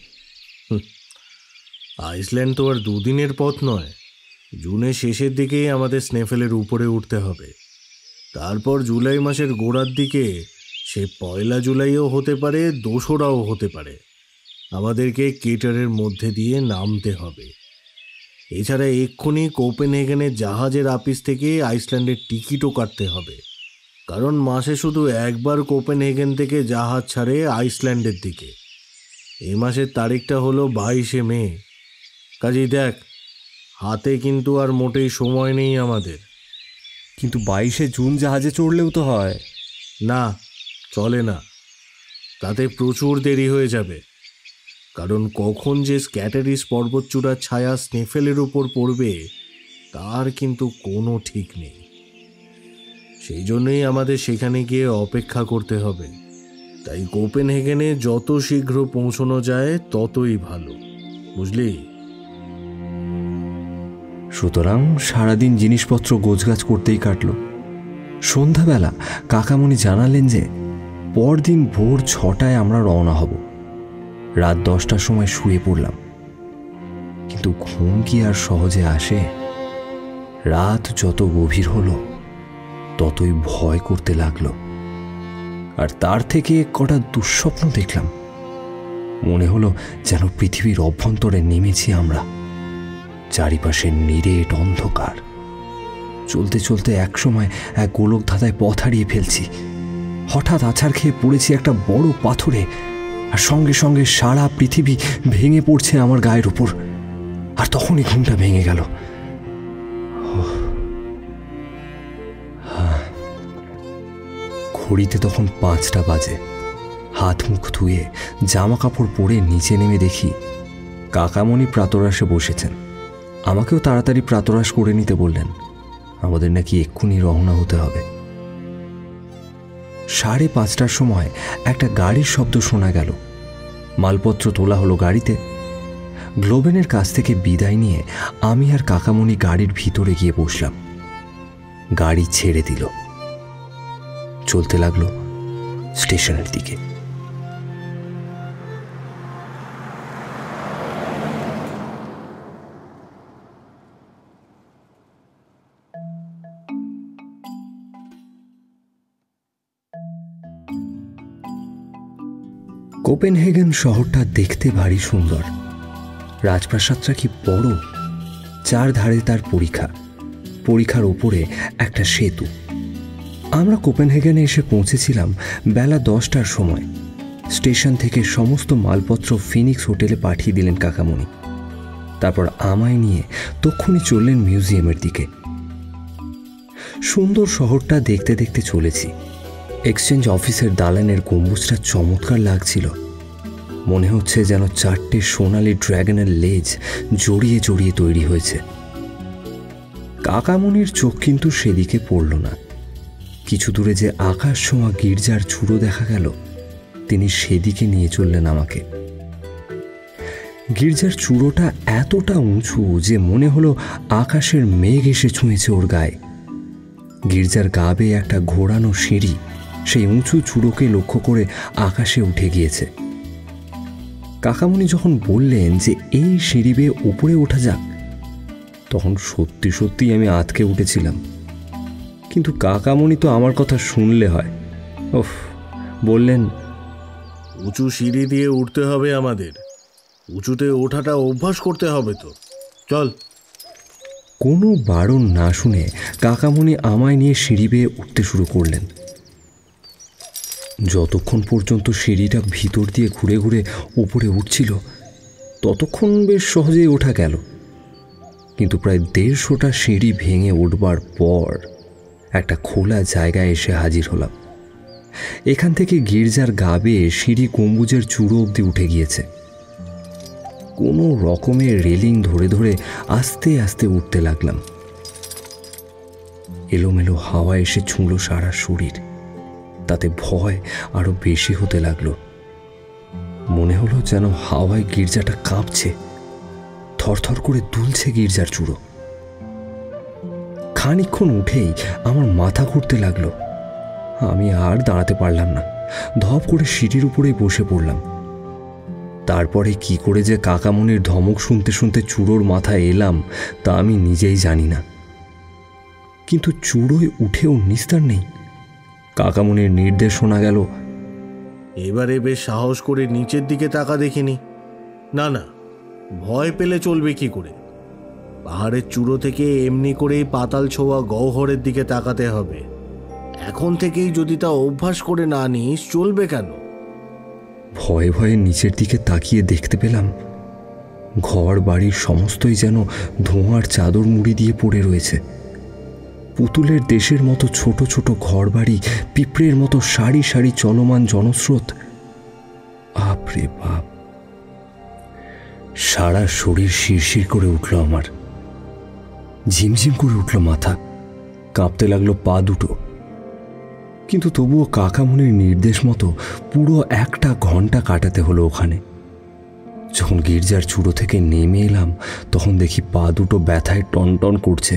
Speaker 3: আইসল্যান্ড তো আর দুদিনের পথ নয়। জুনের শেষের দিকেই আমাদের স্নেফেলের উপরে উঠতে হবে। তারপর জুলাই মাসের গোড়ার দিকে, সে 1 জুলাইও হতে পারে, 2রাও হতে পারে, আমাদেরকে কেটারের মধ্যে দিয়ে নামতে হবে। এছাড়া এক্ষুনি কোপেনহেগেনের জাহাজের আপিস থেকে আইসল্যান্ডের টিকিটও কাটতে হবে, কারণ মাসে শুধু একবার কোপেনহেগেন থেকে জাহাজ ছাড়ে আইসল্যান্ডের দিকে। এই মাসের তারিখটা হলো 22শে মে। কাজেই দেখ, হাতে কিন্তু আর মোটেই সময় নেই আমাদের।
Speaker 1: কিন্তু 22শে জুন জাহাজে চড়লেও তো হয়।
Speaker 3: না, চলে না। তাতে প্রচুর দেরি হয়ে যাবে, কারণ কখন যে স্ক্যাটারিস পর্বতচূড়ার ছায়া স্নেফেলের উপর পড়বে তার কিন্তু কোনো ঠিক নেই। সেই জন্যই আমাদের সেখানে গিয়ে অপেক্ষা করতে হবে। তাই কোপেনহেগেনে যত শীঘ্র পৌঁছানো যায় ততই ভালো, বুঝলি?
Speaker 1: সুতরাং সারাদিন জিনিসপত্র গোছগাছ করতেই কাটল। সন্ধ্যাবেলা কাকামণি জানালেন যে পরদিন ভোর 6টায় আমরা রওনা হব। রাত 10টার সময় শুয়ে পড়লাম, কিন্তু ঘুম কি আর সহজে আসে? রাত যত গভীর হলো ততই ভয় করতে লাগলো। আর তার থেকে কটা দুঃস্বপ্ন দেখলাম। মনে হলো যেন পৃথিবীর অভ্যন্তরে নেমেছি আমরা। চারিপাশে নিরেট অন্ধকার। চলতে চলতে একসময় এক গোলক ধাঁধায় পথ হারিয়ে ফেলছি। হঠাৎ আছাড় খেয়ে পড়েছি একটা বড় পাথরে, আর সঙ্গে সঙ্গে সারা পৃথিবী ভেঙে পড়ছে আমার গায়ের উপর। আর তখনই ঘুমটা ভেঙে গেল। ঘড়িতে তখন 5টা বাজে। হাত মুখ ধুয়ে জামা কাপড় পরে নিচে নেমে দেখি কাকামণি প্রাতরাশে বসেছেন। আমাকেও তাড়াতাড়ি প্রাতরাশ করে নিতে বললেন। আমাদের নাকি এক্ষুনি রওনা হতে হবে। 5:30টার সময় একটা গাড়ির শব্দ শোনা গেল। মালপত্র তোলা হলো গাড়িতে। গ্লোবেনের কাছ থেকে বিদায় নিয়ে আমি আর কাকামণি গাড়ির ভিতরে গিয়ে বসলাম। গাড়ি ছেড়ে দিল, চলতে লাগলো স্টেশনের দিকে। কোপেনহেগেন শহরটা দেখতে ভারী সুন্দর। রাজপ্রাসাদটা কি বড়, চারধারে তার পরীক্ষার ওপরে একটা সেতু। আমরা কোপেনহেগেনে এসে পৌঁছেছিলাম বেলা 10টার সময়। স্টেশন থেকে সমস্ত মালপত্র ফিনিক্স হোটেলে পাঠিয়ে দিলেন কাকামণি। তারপর আমায় নিয়ে তক্ষুনি চললেন মিউজিয়ামের দিকে। সুন্দর শহরটা দেখতে দেখতে চলেছি। এক্সচেঞ্জ অফিসের দালানের গম্বুজটা চমৎকার লাগছিল। মনে হচ্ছে যেন 4টে সোনালি ড্র্যাগনের লেজ জড়িয়ে জড়িয়ে তৈরি হয়েছে। কাকামণির চোখ কিন্তু সেদিকে পড়ল না। কিছু দূরে যে আকাশ ছোঁয়া গির্জার চূড়ো দেখা গেল, তিনি সেদিকে নিয়ে চললেন আমাকে। গির্জার চূড়োটা এতটা উঁচু যে মনে হলো আকাশের মেঘ এসে ছুঁয়েছে ওর গায়ে। গির্জার গা বেয়ে একটা ঘোরানো সিঁড়ি সেই উঁচু চূড়োকে লক্ষ্য করে আকাশে উঠে গিয়েছে। কাকামণি যখন বললেন যে এই সিঁড়ি বেয়ে উপরে ওঠা যাক, তখন সত্যি সত্যি আমি আঁতকে উঠেছিলাম। কিন্তু কাকামণি তো আমার কথা শুনলে হয়। ওফ, বললেন,
Speaker 3: উঁচু সিঁড়ি দিয়ে উঠতে হবে আমাদের, উঁচুতে ওঠাটা অভ্যাস করতে হবে তো, চল।
Speaker 1: কোনো বারণ না শুনে কাকামণি আমায় নিয়ে সিঁড়ি বেয়ে উঠতে শুরু করলেন। যতক্ষণ পর্যন্ত সিঁড়িটা ভিতর দিয়ে ঘুরে ঘুরে উপরে উঠছিল ততক্ষণ বেশ সহজেই ওঠা গেল। কিন্তু প্রায় 150টা সিঁড়ি ভেঙে উঠবার পর একটা খোলা জায়গায় এসে হাজির হলাম। এখান থেকে গির্জার গা বেয়ে সিঁড়ি গম্বুজের চূড়ো অবধি উঠে গিয়েছে। কোনো রকমের রেলিং ধরে ধরে আস্তে আস্তে উঠতে লাগলাম। এলোমেলো হাওয়া এসে ছুঁলো সারা শরীর। তাতে ভয় আরো বেশি হতে লাগলো। মনে হলো যেন হাওয়ায় গির্জাটা কাঁপছে, থরথর করে দুলছে গির্জার চূড়ো। খানিকক্ষণ উঠেই আমার মাথা ঘুরতে লাগলো। আমি আর দাঁড়াতে পারলাম না, ধপ করে সিঁড়ির উপরেই বসে পড়লাম। তারপরে কি করে যে কাকামণির ধমক শুনতে শুনতে চূড়োর মাথায় এলাম তা আমি নিজেই জানি না। কিন্তু চূড়োয় উঠেও নিস্তার নেই। কাকামণির নির্দেশ শোনা গেল,
Speaker 3: এবারে বেশ সাহস করে নিচের দিকে তাকা দেখিনি। না না, ভয় পেলে চলবে কি করে? পাহাড়ের চূড়ো থেকে এমনি করেই পাতাল ছোঁয়া গহ্বরের দিকে তাকাতে হবে। এখন থেকেই যদি তা অভ্যাস করে না নিস চলবে কেন?
Speaker 1: ভয়ে ভয়ে নিচের দিকে তাকিয়ে দেখতে পেলাম ঘর বাড়ির সমস্তই যেন ধোঁয়ার চাদর মুড়ি দিয়ে পড়ে রয়েছে। পুতুলের দেশের মতো ছোট ছোট ঘর বাড়ি, পিঁপড়ের মতো সারি সারি চলমান জনস্রোত। বাপরে বাপ! সারা শরীর শিরশির করে উঠল আমার। ঝিমঝিম করে উঠল মাথা, কাঁপতে লাগলো পা দুটো। কিন্তু তবুও কাকামণির নির্দেশ মতো পুরো 1টা ঘন্টা কাটাতে হলো ওখানে। যখন গির্জার চূড়ো থেকে নেমে এলাম তখন দেখি পা দুটো ব্যথায় টনটন করছে।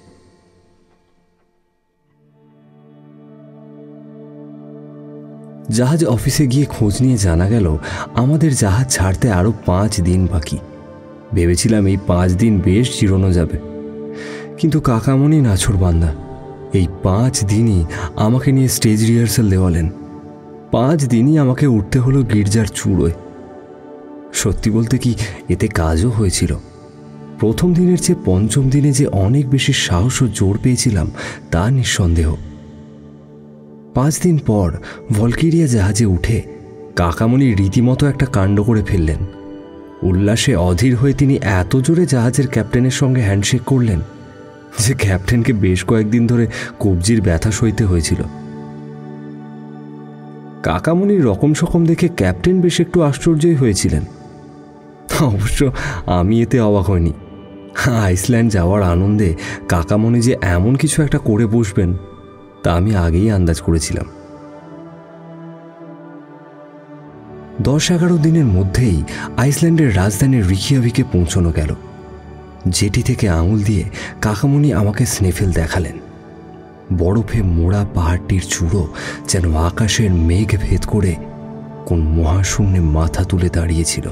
Speaker 1: জাহাজ অফিসে গিয়ে খোঁজ নিয়ে জানা গেল আমাদের জাহাজ ছাড়তে আরো 5 দিন বাকি। ভেবেছিলাম এই 5 দিন বেশ জিরোনো যাবে, কিন্তু কাকামণি নাছোড়বান্দা। এই 5 দিনই আমাকে নিয়ে স্টেজ রিহার্সাল দেওয়ালেন। 5 দিনই আমাকে উঠতে হলো গির্জার চূড়োয়। সত্যি বলতে কি, এতে কাজও হয়েছিল। প্রথম দিনের চেয়ে পঞ্চম দিনে যে অনেক বেশি সাহস ও জোর পেয়েছিলাম তা নিঃসন্দেহ। 5 দিন পর ভলকিরিয়া জাহাজে উঠে কাকামণি রীতিমতো একটা কাণ্ড করে ফেললেন। উল্লাসে অধীর হয়ে তিনি এত জোরে জাহাজের ক্যাপ্টেনের সঙ্গে হ্যান্ডশেক করলেন যে ক্যাপ্টেনকে বেশ কয়েকদিন ধরে কবজির ব্যথা সইতে হয়েছিল। কাকামণির রকম সকম দেখে ক্যাপ্টেন বেশ একটু আশ্চর্যই হয়েছিলেন। অবশ্য আমি এতে অবাক হইনি। আইসল্যান্ড যাওয়ার আনন্দে কাকামণি যে এমন কিছু একটা করে বসবেন তা আমি আগেই আন্দাজ করেছিলাম। 10-11 দিনের মধ্যেই আইসল্যান্ডের রাজধানী রিকিয়াভিকে পৌঁছানো গেল। জেটি থেকে আঙুল দিয়ে কাকামণি আমাকে স্নেফেল দেখালেন। বরফে মোড়া পাহাড়টির চূড়ো যেন আকাশের মেঘ ভেদ করে কোন মহাশূন্যে মাথা তুলে দাঁড়িয়েছিল।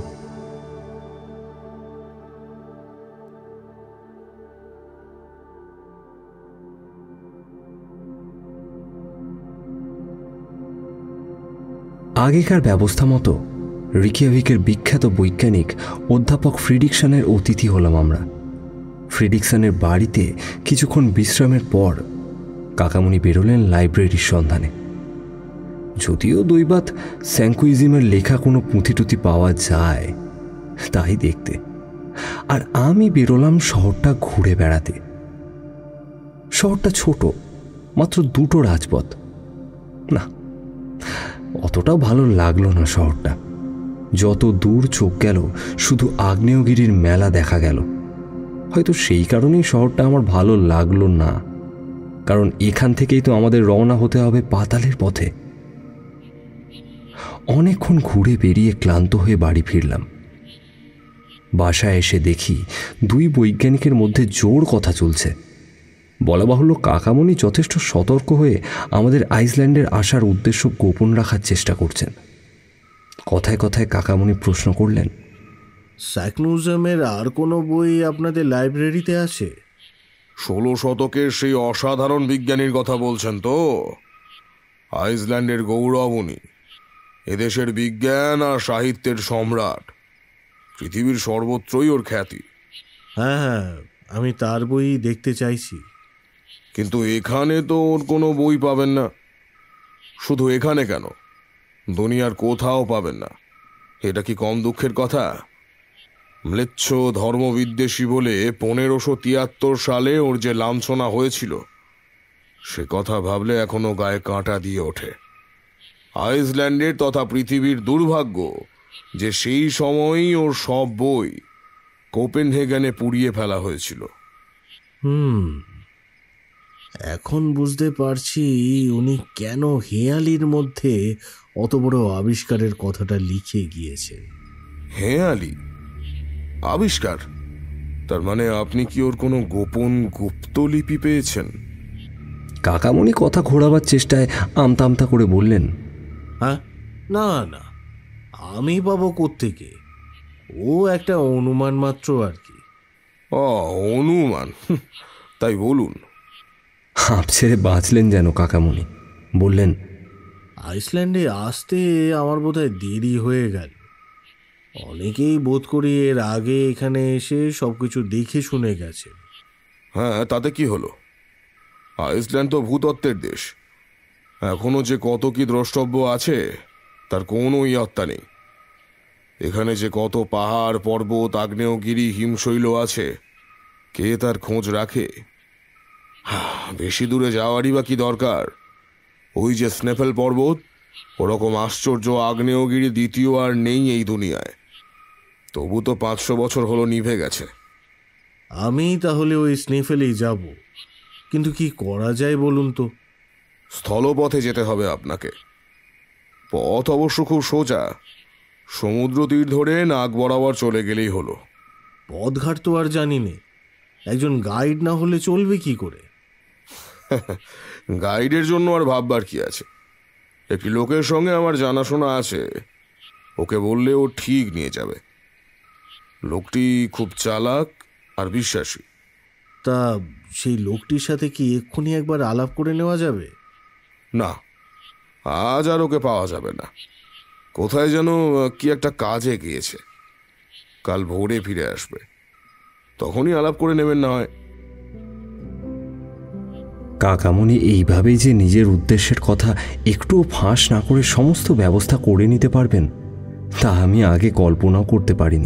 Speaker 1: আগেকার ব্যবস্থা মতো রিকিয়াভিকের বিখ্যাত বৈজ্ঞানিক অধ্যাপক ফ্রিডিকসনের অতিথি হলাম আমরা। ফ্রিডিকসনের বাড়িতে কিছুক্ষণ বিশ্রামের পর কাকামুনি বেরোলেন লাইব্রেরির সন্ধানে। যদিও দৈবাত স্যাঙ্কুইজিমের লেখা কোনো পুঁথিটুতি পাওয়া যায় তাই দেখতে, আর আমি বেরোলাম শহরটা ঘুরে বেড়াতে। শহরটা ছোট, মাত্র 2টো রাজপথ। না, অতটাও ভালো লাগলো না শহরটা। যত দূর চোখ গেল শুধু আগ্নেয়গিরির মেলা দেখা গেল। হয়তো সেই কারণেই শহরটা আমার ভালো লাগলো না, কারণ এখান থেকেই তো আমাদের রওনা হতে হবে পাতালের পথে। অনেকক্ষণ ঘুরে বেরিয়ে ক্লান্ত হয়ে বাড়ি ফিরলাম। বাসায় এসে দেখি 2 বৈজ্ঞানিকের মধ্যে জোর কথা চলছে। বলা বাহুল্য, কাকামণি যথেষ্ট সতর্ক হয়ে আমাদের আইসল্যান্ডের আসার উদ্দেশ্য গোপন রাখার চেষ্টা করছেন। কথায় কথায় কাকামণি প্রশ্ন করলেন,
Speaker 3: স্যাকনুজমের আর কোনো বই আপনাদের লাইব্রেরিতে আছে?
Speaker 5: 16 শতকের সেই অসাধারণ বিজ্ঞানীর কথা বলছেন তো? আইসল্যান্ডের গৌরব উনি, এদেশের বিজ্ঞান আর সাহিত্যের সম্রাট। পৃথিবীর সর্বত্রই ওর খ্যাতি।
Speaker 3: হ্যাঁ, আমি তার বই দেখতে চাইছি।
Speaker 5: কিন্তু এখানে তো ওর কোনো বই পাবেন না। শুধু এখানে কেন, দুনিয়ার কোথাও পাবেন না। এটা কি কম দুঃখের কথা? ম্লেচ্ছ ধর্মবিদ্বেষী বলে 1573 সালে ওর যে লাঞ্ছনা হয়েছিল, সে কথা ভাবলে এখনো গায়ে কাঁটা দিয়ে ওঠে। আইসল্যান্ডের তথা পৃথিবীর দুর্ভাগ্য যে সেই সময়ই ওর সব বই কোপেনহেগেনে পুড়িয়ে ফেলা হয়েছিল।
Speaker 3: এখন বুঝতে পারছি উনি কেন হেয়ালির মধ্যে অত বড় আবিষ্কারের কথাটা লিখে গিয়েছে।
Speaker 5: হেয়ালি আবিষ্কার? তার মানে আপনি কি ওর কোনো গোপন গুপ্তলিপি পেয়েছেন?
Speaker 1: কাকামণি কথা ঘোরাবার চেষ্টায় আমতা আমতা করে বললেন,
Speaker 3: হ্যাঁ, না না, আমি পাবো কোত্থেকে? ও একটা অনুমান মাত্র আর কি।
Speaker 5: অনুমান? তাই বলুন।
Speaker 1: হাঁপ ছেড়ে বাঁচলেন যেন কাকামণি। বললেন,
Speaker 3: আইসল্যান্ডে আসতে আমার বোধহয় দেরি হয়ে গেল। অনেকেই বোধ করি এর আগে এখানে এসে সবকিছু দেখে শুনে গেছে।
Speaker 5: হ্যাঁ, তাতে কি হলো? আইসল্যান্ড তো ভূতত্ত্বের দেশ। এখনো যে কত কি দ্রষ্টব্য আছে তার কোনো ইয়ত্তা নেই। এখানে যে কত পাহাড়, পর্বত, আগ্নেয়গিরি, হিমশৈল আছে, কে তার খোঁজ রাখে? বেশি দূরে যাওয়ারই বা কি দরকার? ওই যে স্নেফেল পর্বত, ওরকম আশ্চর্য আগ্নেয়গিরি দ্বিতীয় আর নেই এই দুনিয়ায়। তবু তো 500 বছর হলো নিভে গেছে।
Speaker 3: আমি তাহলে ওই স্নেফেলেই যাব, কিন্তু কি করা যায় বলুন তো?
Speaker 5: স্থলপথে যেতে হবে আপনাকে। পথ অবশ্য খুব সোজা। সমুদ্র তীর ধরে নাক বরাবর চলে গেলেই হলো।
Speaker 3: পথঘাট তো আর জানি নে, একজন গাইড না হলে চলবে কি করে?
Speaker 5: গাইডের জন্য আর ভাববার কি আছে? একটি লোকের সঙ্গে আমার জানাশোনা আছে, ওকে বললে ও ঠিক নিয়ে যাবে। লোকটি খুব চালাক আর বিশ্বাসী।
Speaker 3: তা সেই লোকটির সাথে কি এক্ষুনি একবার আলাপ করে নেওয়া যাবে?
Speaker 5: না, আজ আর ওকে পাওয়া যাবে না। কোথায় যেন কি একটা কাজে গিয়েছে। কাল ভোরে ফিরে আসবে, তখনই আলাপ করে নেবেন না হয়।
Speaker 1: কাকামণি এইভাবেই যে নিজের উদ্দেশ্যের কথা একটুও ফাঁস না করে সমস্ত ব্যবস্থা করে নিতে পারবেন তা আমি আগে কল্পনাও করতে পারিনি।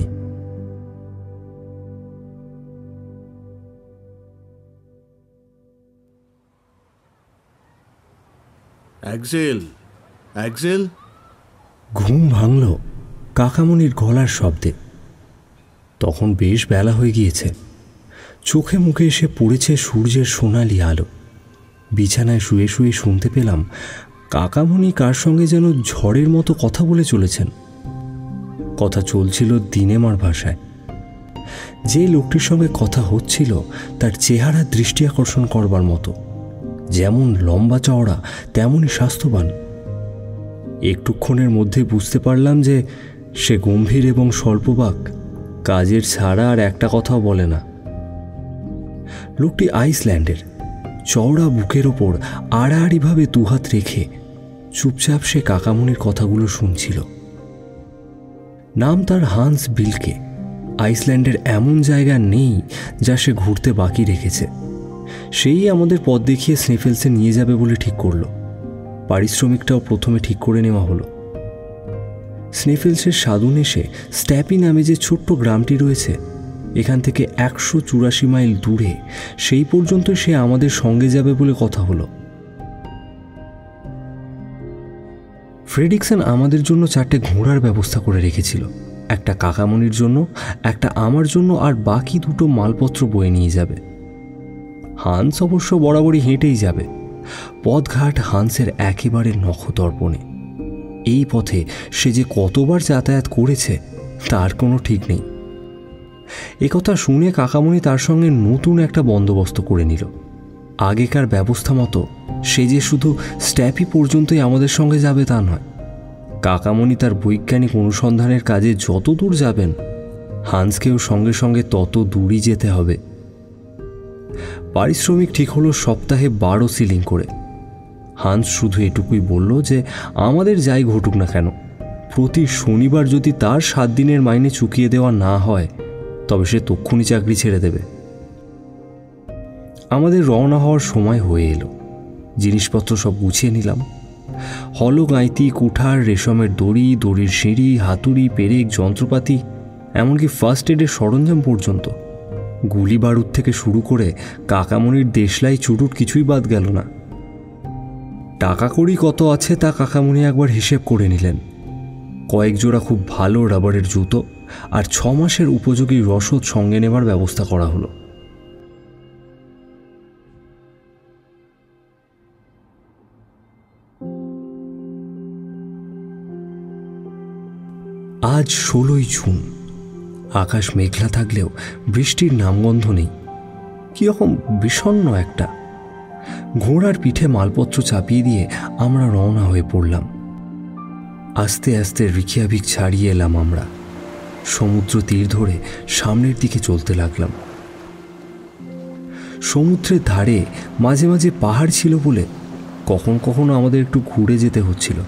Speaker 3: Axel, Axel!
Speaker 1: ঘুম ভাঙল কাকামণির গলার শব্দে। তখন বেশ বেলা হয়ে গিয়েছে। চোখে মুখে এসে পড়েছে সূর্যের সোনালি আলো। বিছানায় শুয়ে শুয়ে শুনতে পেলাম কাকামণি কার সঙ্গে যেন ঝড়ের মতো কথা বলে চলেছেন। কথা চলছিল দিনেমার ভাষায়। যে লোকটির সঙ্গে কথা হচ্ছিল তার চেহারা দৃষ্টি আকর্ষণ করবার মতো, যেমন লম্বা চওড়া তেমনই স্বাস্থ্যবান। একটুক্ষণের মধ্যে বুঝতে পারলাম যে সে গম্ভীর এবং স্বল্পবাক, কাজের ছাড়া আর একটা কথাও বলে না। লোকটি আইসল্যান্ডের। চওড়া বুকের ওপর আড়াআড়িভাবে দুহাত রেখে চুপচাপ সে কাকামণির কথাগুলো শুনছিল। নাম তার হান্স বিলকে। আইসল্যান্ডের এমন জায়গা নেই যা সে ঘুরতে বাকি রেখেছে। সেই আমাদের পথ দেখিয়ে স্নেফেলসে নিয়ে যাবে বলে ঠিক করল। পারিশ্রমিকটাও প্রথমে ঠিক করে নেওয়া হলো। স্নেফেলসের সাদুনেশে স্ট্যাপি নামে যে ছোট্ট গ্রামটি রয়েছে, এখান থেকে 184 মাইল দূরে, সেই পর্যন্ত সে আমাদের সঙ্গে যাবে বলে কথা হলো। ফ্রেডিকসন আমাদের জন্য 4টে ঘোড়ার ব্যবস্থা করে রেখেছিল, একটা কাকামণির জন্য, একটা আমার জন্য, আর বাকি 2টো মালপত্র বয়ে নিয়ে যাবে। হান্স অবশ্য বরাবরই হেঁটেই যাবে। পথঘাট হান্সের একেবারে নখদর্পণে। এই পথে সে যে কতবার যাতায়াত করেছে তার কোনো ঠিক নেই। একথা শুনে কাকামণি তার সঙ্গে নতুন একটা বন্দোবস্ত করে নিল। আগেকার ব্যবস্থা মতো সে যে শুধু স্ট্যাপি পর্যন্তই আমাদের সঙ্গে যাবে তা নয়। কাকামণি তার বৈজ্ঞানিক অনুসন্ধানের কাজে যত দূর যাবেন, হান্সকেও সঙ্গে সঙ্গে তত দূরই যেতে হবে। পারিশ্রমিক ঠিক হলো সপ্তাহে 12 সিলিং করে। হান্স শুধু এটুকুই বলল যে আমাদের যাই ঘটুক না কেন, প্রতি শনিবার যদি তার 7 দিনের মাইনে চুকিয়ে দেওয়া না হয় তবে সে তক্ষুনি চাকরি ছেড়ে দেবে। আমাদের রওনা হওয়ার সময় হয়ে এলো। জিনিসপত্র সব গুছিয়ে নিলাম। হলো গাঁইতি, কুঠার, রেশমের দড়ি, দড়ির সিঁড়ি, হাতুড়ি, পেরেক, যন্ত্রপাতি, এমনকি ফার্স্ট এডের সরঞ্জাম পর্যন্ত। গুলি বারুদ থেকে শুরু করে কাকামণির দেশলাই চুরুট কিছুই বাদ গেল না। টাকা কড়ি কত আছে তা কাকামণি একবার হিসেব করে নিলেন। কয়েক জোড়া খুব ভালো রাবারের জুতো আর 6 মাসের উপযোগী রসদ সঙ্গে নেবার ব্যবস্থা করা হলো। আজ 16ই জুন। আকাশ মেঘলা থাকলেও বৃষ্টির নামগন্ধ নেই। কিরকম বিষণ্ণ একটা। ঘোড়ার পিঠে মালপত্র চাপিয়ে দিয়ে আমরা রওনা হয়ে পড়লাম। আস্তে আস্তে রিখিয়াভিক ছাড়িয়ে এলাম আমরা। সমুদ্র তীর ধরে সামনের দিকে চলতে লাগলাম। সমুদ্রের ধারে মাঝে মাঝে পাহাড় ছিল বলে কখন কখনো আমাদের একটু ঘুরে যেতে হচ্ছিল।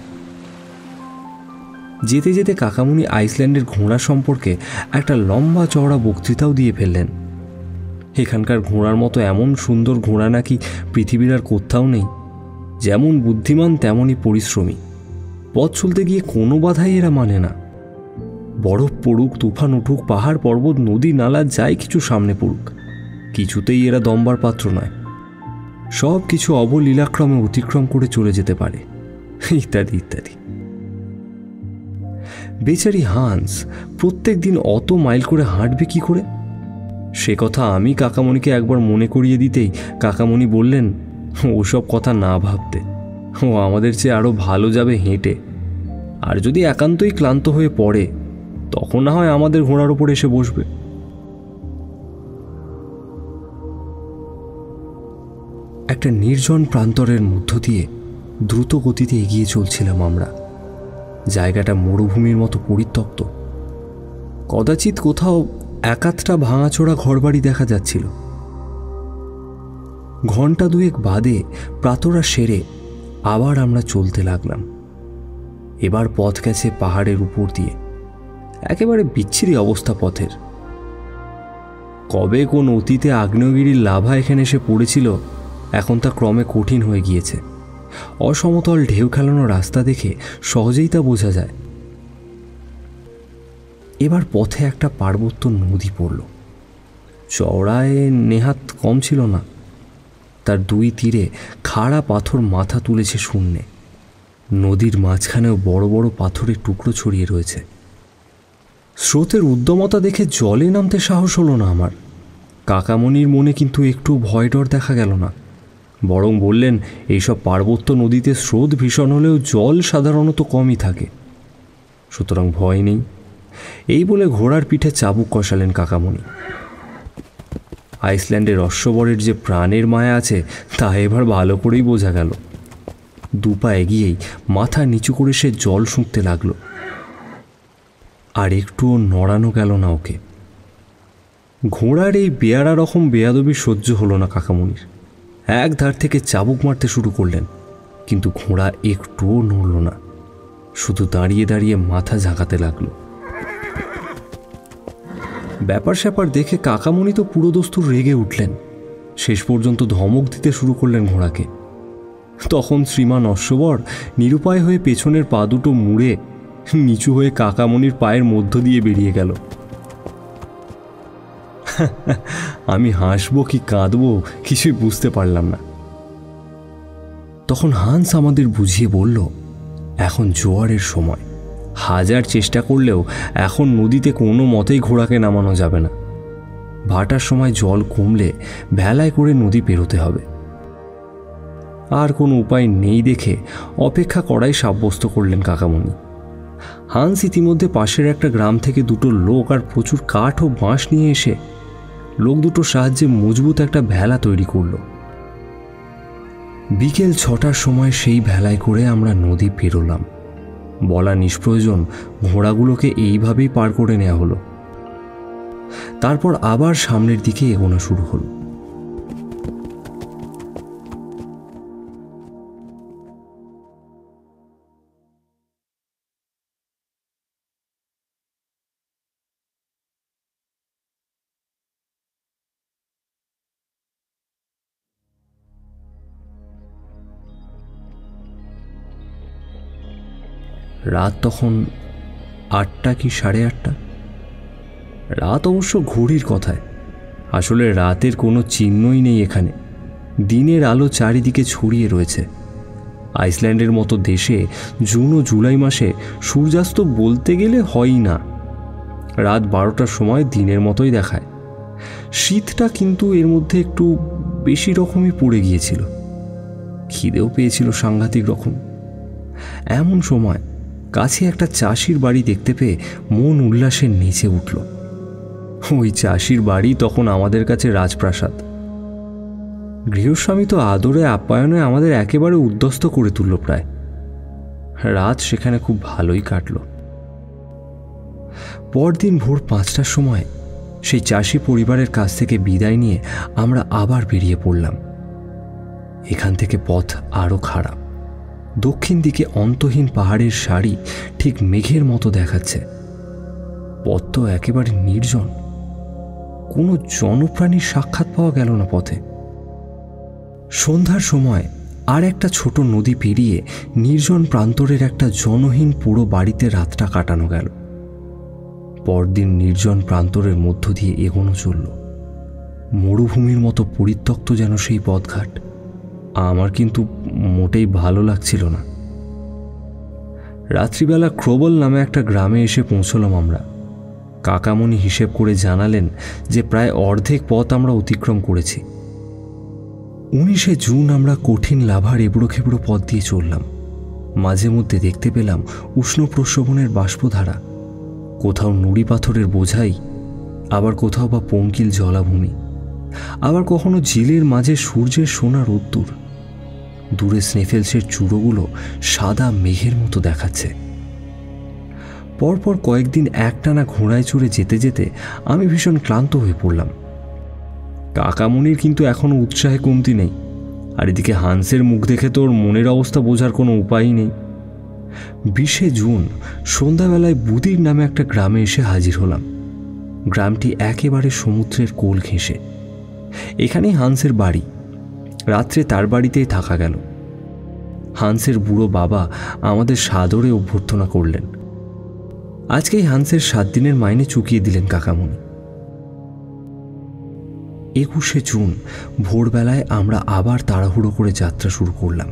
Speaker 1: যেতে যেতে কাকামণি আইসল্যান্ডের ঘোড়া সম্পর্কে একটা লম্বা চওড়া বক্তৃতাও দিয়ে ফেললেন। এখানকার ঘোড়ার মতো এমন সুন্দর ঘোড়া নাকি পৃথিবীর আর কোথাও নেই। যেমন বুদ্ধিমান তেমনই পরিশ্রমী। পথ চলতে গিয়ে কোনো বাধাই এরা মানে না। বরফ পড়ুক, তুফান উঠুক, পাহাড় পর্বত, নদী নালা যাই কিছু সামনে পড়ুক, কিছুতেই এরা দমবার পাত্র নয়। সব কিছু অবলীলাক্রমে অতিক্রম করে চলে যেতে পারে, ইত্যাদি ইত্যাদি। বেচারি হান্স প্রত্যেক দিন অত মাইল করে হাঁটবে কি করে? সে কথা আমি কাকামণিকে একবার মনে করিয়ে দিতেই কাকামণি বললেন ওসব কথা না ভাবতে, ও আমাদের চেয়ে আরও ভালো যাবে হেঁটে। আর যদি একান্তই ক্লান্ত হয়ে পড়ে তখন না হয় আমাদের ঘোড়ার ওপর এসে বসবে। একটা নির্জন প্রান্তরের মধ্য দিয়ে দ্রুত গতিতে এগিয়ে চলছিলাম আমরা। জায়গাটা মরুভূমির মতো পরিত্যক্ত। কদাচিৎ কোথাও একাধটা ভাঙাচোরা ঘরবাড়ি দেখা যাচ্ছিল। ঘণ্টা 2 বাদে প্রাতরা সেরে আবার আমরা চলতে লাগলাম। এবার পথ গেছে পাহাড়ের উপর দিয়ে। একেবারে বিচ্ছিরি অবস্থা পথের। কবে কোন অতীতে আগ্নেয়গিরির লাভা এখানে এসে পড়েছিল, এখন তা ক্রমে কঠিন হয়ে গিয়েছে। অসমতল ঢেউ খেলানো রাস্তা দেখে সহজেই তা বোঝা যায়। এবার পথে একটা পার্বত্য নদী পড়ল। চওড়ায় নেহাত কম ছিল না। তার 2 তীরে খাড়া পাথর মাথা তুলেছে শূন্যে। নদীর মাঝখানেও বড় বড় পাথরের টুকরো ছড়িয়ে রয়েছে। স্রোতের উদ্যমতা দেখে জলে নামতে সাহস হলো না আমার। কাকামণির মনে কিন্তু একটু ভয় ডর দেখা গেল না। বরং বললেন এইসব পার্বত্য নদীতে স্রোত ভীষণ হলেও জল সাধারণত কমই থাকে, সুতরাং ভয় নেই। এই বলে ঘোড়ার পিঠে চাবুক কষালেন কাকামণি। আইসল্যান্ডের অশ্ববরের যে প্রাণের মায়া আছে তা এবার ভালো করেই বোঝা গেল। 2 পা এগিয়েই মাথা নিচু করে সে জল শুঁকতে লাগলো। আর একটুও নড়ানো গেল না ওকে। ঘোড়ার এই বেয়ারা রকম বেয়াদবি সহ্য হলো না কাকামণির। এক ধার থেকে চাবুক মারতে শুরু করলেন, কিন্তু ঘোড়া একটুও নড়ল না, শুধু দাঁড়িয়ে দাঁড়িয়ে মাথা ঝাঁকাতে লাগলো। ব্যাপার স্যাপার দেখে কাকামণি তো পুরো দস্তুর রেগে উঠলেন, শেষ পর্যন্ত ধমক দিতে শুরু করলেন ঘোড়াকে। তখন শ্রীমান অশ্ববর নিরুপায় হয়ে পেছনের পা দুটো মুড়ে নিচু হয়ে কাকামণির পায়ের মধ্য দিয়ে বেরিয়ে গেল। আমি হাসবো কি কাঁদবো কিছুই বুঝতে পারলাম না। তখন হান্স আমাদের বুঝিয়ে বলল, এখন জোয়ারের সময়, হাজার চেষ্টা করলেও এখন নদীতে কোনো মতেই ঘোড়াকে নামানো যাবে না। ভাটার সময় জল কমলে ভেলায় করে নদী পেরোতে হবে। আর কোনো উপায় নেই দেখে অপেক্ষা করাই সাব্যস্ত করলেন কাকামণি। হান্স ইতিমধ্যে পাশের একটা গ্রাম থেকে দুটো লোক আর প্রচুর কাঠ ও বাঁশ নিয়ে এসে লোক দুটোর সাহায্যে মজবুত একটা ভেলা তৈরি করল। বিকেল 6টার সময় সেই ভেলায় করে আমরা নদী পেরোলাম। বলা নিষ্প্রয়োজন, ঘোড়াগুলোকে এইভাবেই পার করে নেওয়া হলো। তারপর আবার সামনের দিকে এগোনো শুরু হলো। রাত তখন 8টা কি 8:30। রাত অবশ্য ঘড়ির কথায়, আসলে রাতের কোনো চিহ্নই নেই এখানে। দিনের আলো চারিদিকে ছড়িয়ে রয়েছে। আইসল্যান্ডের মতো দেশে জুন ও জুলাই মাসে সূর্যাস্ত বলতে গেলে হয়ই না। রাত 12টার সময় দিনের মতোই দেখায়। শীতটা কিন্তু এর মধ্যে একটু বেশি রকমই পড়ে গিয়েছিল। খিদেও পেয়েছিল সাংঘাতিক রকম। এমন সময় কাছে একটা চাষির বাড়ি দেখতে পেয়ে মন উল্লাসে নেচে উঠল। ওই চাষির বাড়ি তখন আমাদের কাছে রাজপ্রাসাদ। গৃহস্বামী তো আদরে আপ্যায়নে আমাদের একেবারে উদ্যস্ত করে তুলল প্রায়। রাত সেখানে খুব ভালোই কাটল। পরদিন ভোর 5টার সময় সেই চাষি পরিবারের কাছ থেকে বিদায় নিয়ে আমরা আবার বেরিয়ে পড়লাম। এখান থেকে পথ আরও খারাপ। দক্ষিণ দিকে অন্তহীন পাহাড়ের সারি ঠিক মেঘের মতো দেখাচ্ছে। পথ তো একেবারে নির্জন, কোনো জনপ্রাণীর সাক্ষাৎ পাওয়া গেল না পথে। সন্ধ্যার সময় আর একটা ছোট নদী পেরিয়ে নির্জন প্রান্তরের একটা জনহীন পুরো বাড়িতে রাতটা কাটানো গেল। পরদিন নির্জন প্রান্তরের মধ্য দিয়ে এগোনো চলল। মরুভূমির মতো পরিত্যক্ত যেন সেই পথঘাট। আমার কিন্তু মোটেই ভালো লাগছিল না। রাত্রিবেলা ক্রোবল নামে একটা গ্রামে এসে পৌঁছলাম আমরা। কাকামণি হিসেব করে জানালেন যে প্রায় অর্ধেক পথ আমরা অতিক্রম করেছি। 19শে জুন আমরা কঠিন লাভার এবড়ো খেবড়ো পথ দিয়ে চললাম। মাঝে মধ্যে দেখতে পেলাম উষ্ণ প্রস্রবণের বাষ্পধারা, কোথাও নুড়ি পাথরের বোঝাই, আবার কোথাও বা পঙ্কিল জলাভূমি, আবার কখনো ঝিলের মাঝে সূর্যের সোনা রোদ্দুর। দূরে স্নেফেলসের চূড়োগুলো সাদা মেঘের মতো দেখাচ্ছে। পরপর কয়েকদিন একটানা ঘোড়ায় চড়ে যেতে যেতে আমি ভীষণ ক্লান্ত হয়ে পড়লাম। কাকামণির কিন্তু এখনো উৎসাহে কমতি নেই। আর এদিকে হান্সের মুখ দেখে তোর মনের অবস্থা বোঝার কোনো উপায়ই নেই। 20শে জুন সন্ধ্যাবেলায় বুদির নামে একটা গ্রামে এসে হাজির হলাম। গ্রামটি একেবারে সমুদ্রের কোল ঘেঁষে। এখানেই হান্সের বাড়ি। রাত্রে তার বাড়িতেই থাকা গেল। হান্সের বুড়ো বাবা আমাদের সাদরে অভ্যর্থনা করলেন। আজকেই হান্সের 7 দিনের মাইনে চুকিয়ে দিলেন কাকামণি। 21শে জুন ভোরবেলায় আমরা আবার তাড়াহুড়ো করে যাত্রা শুরু করলাম।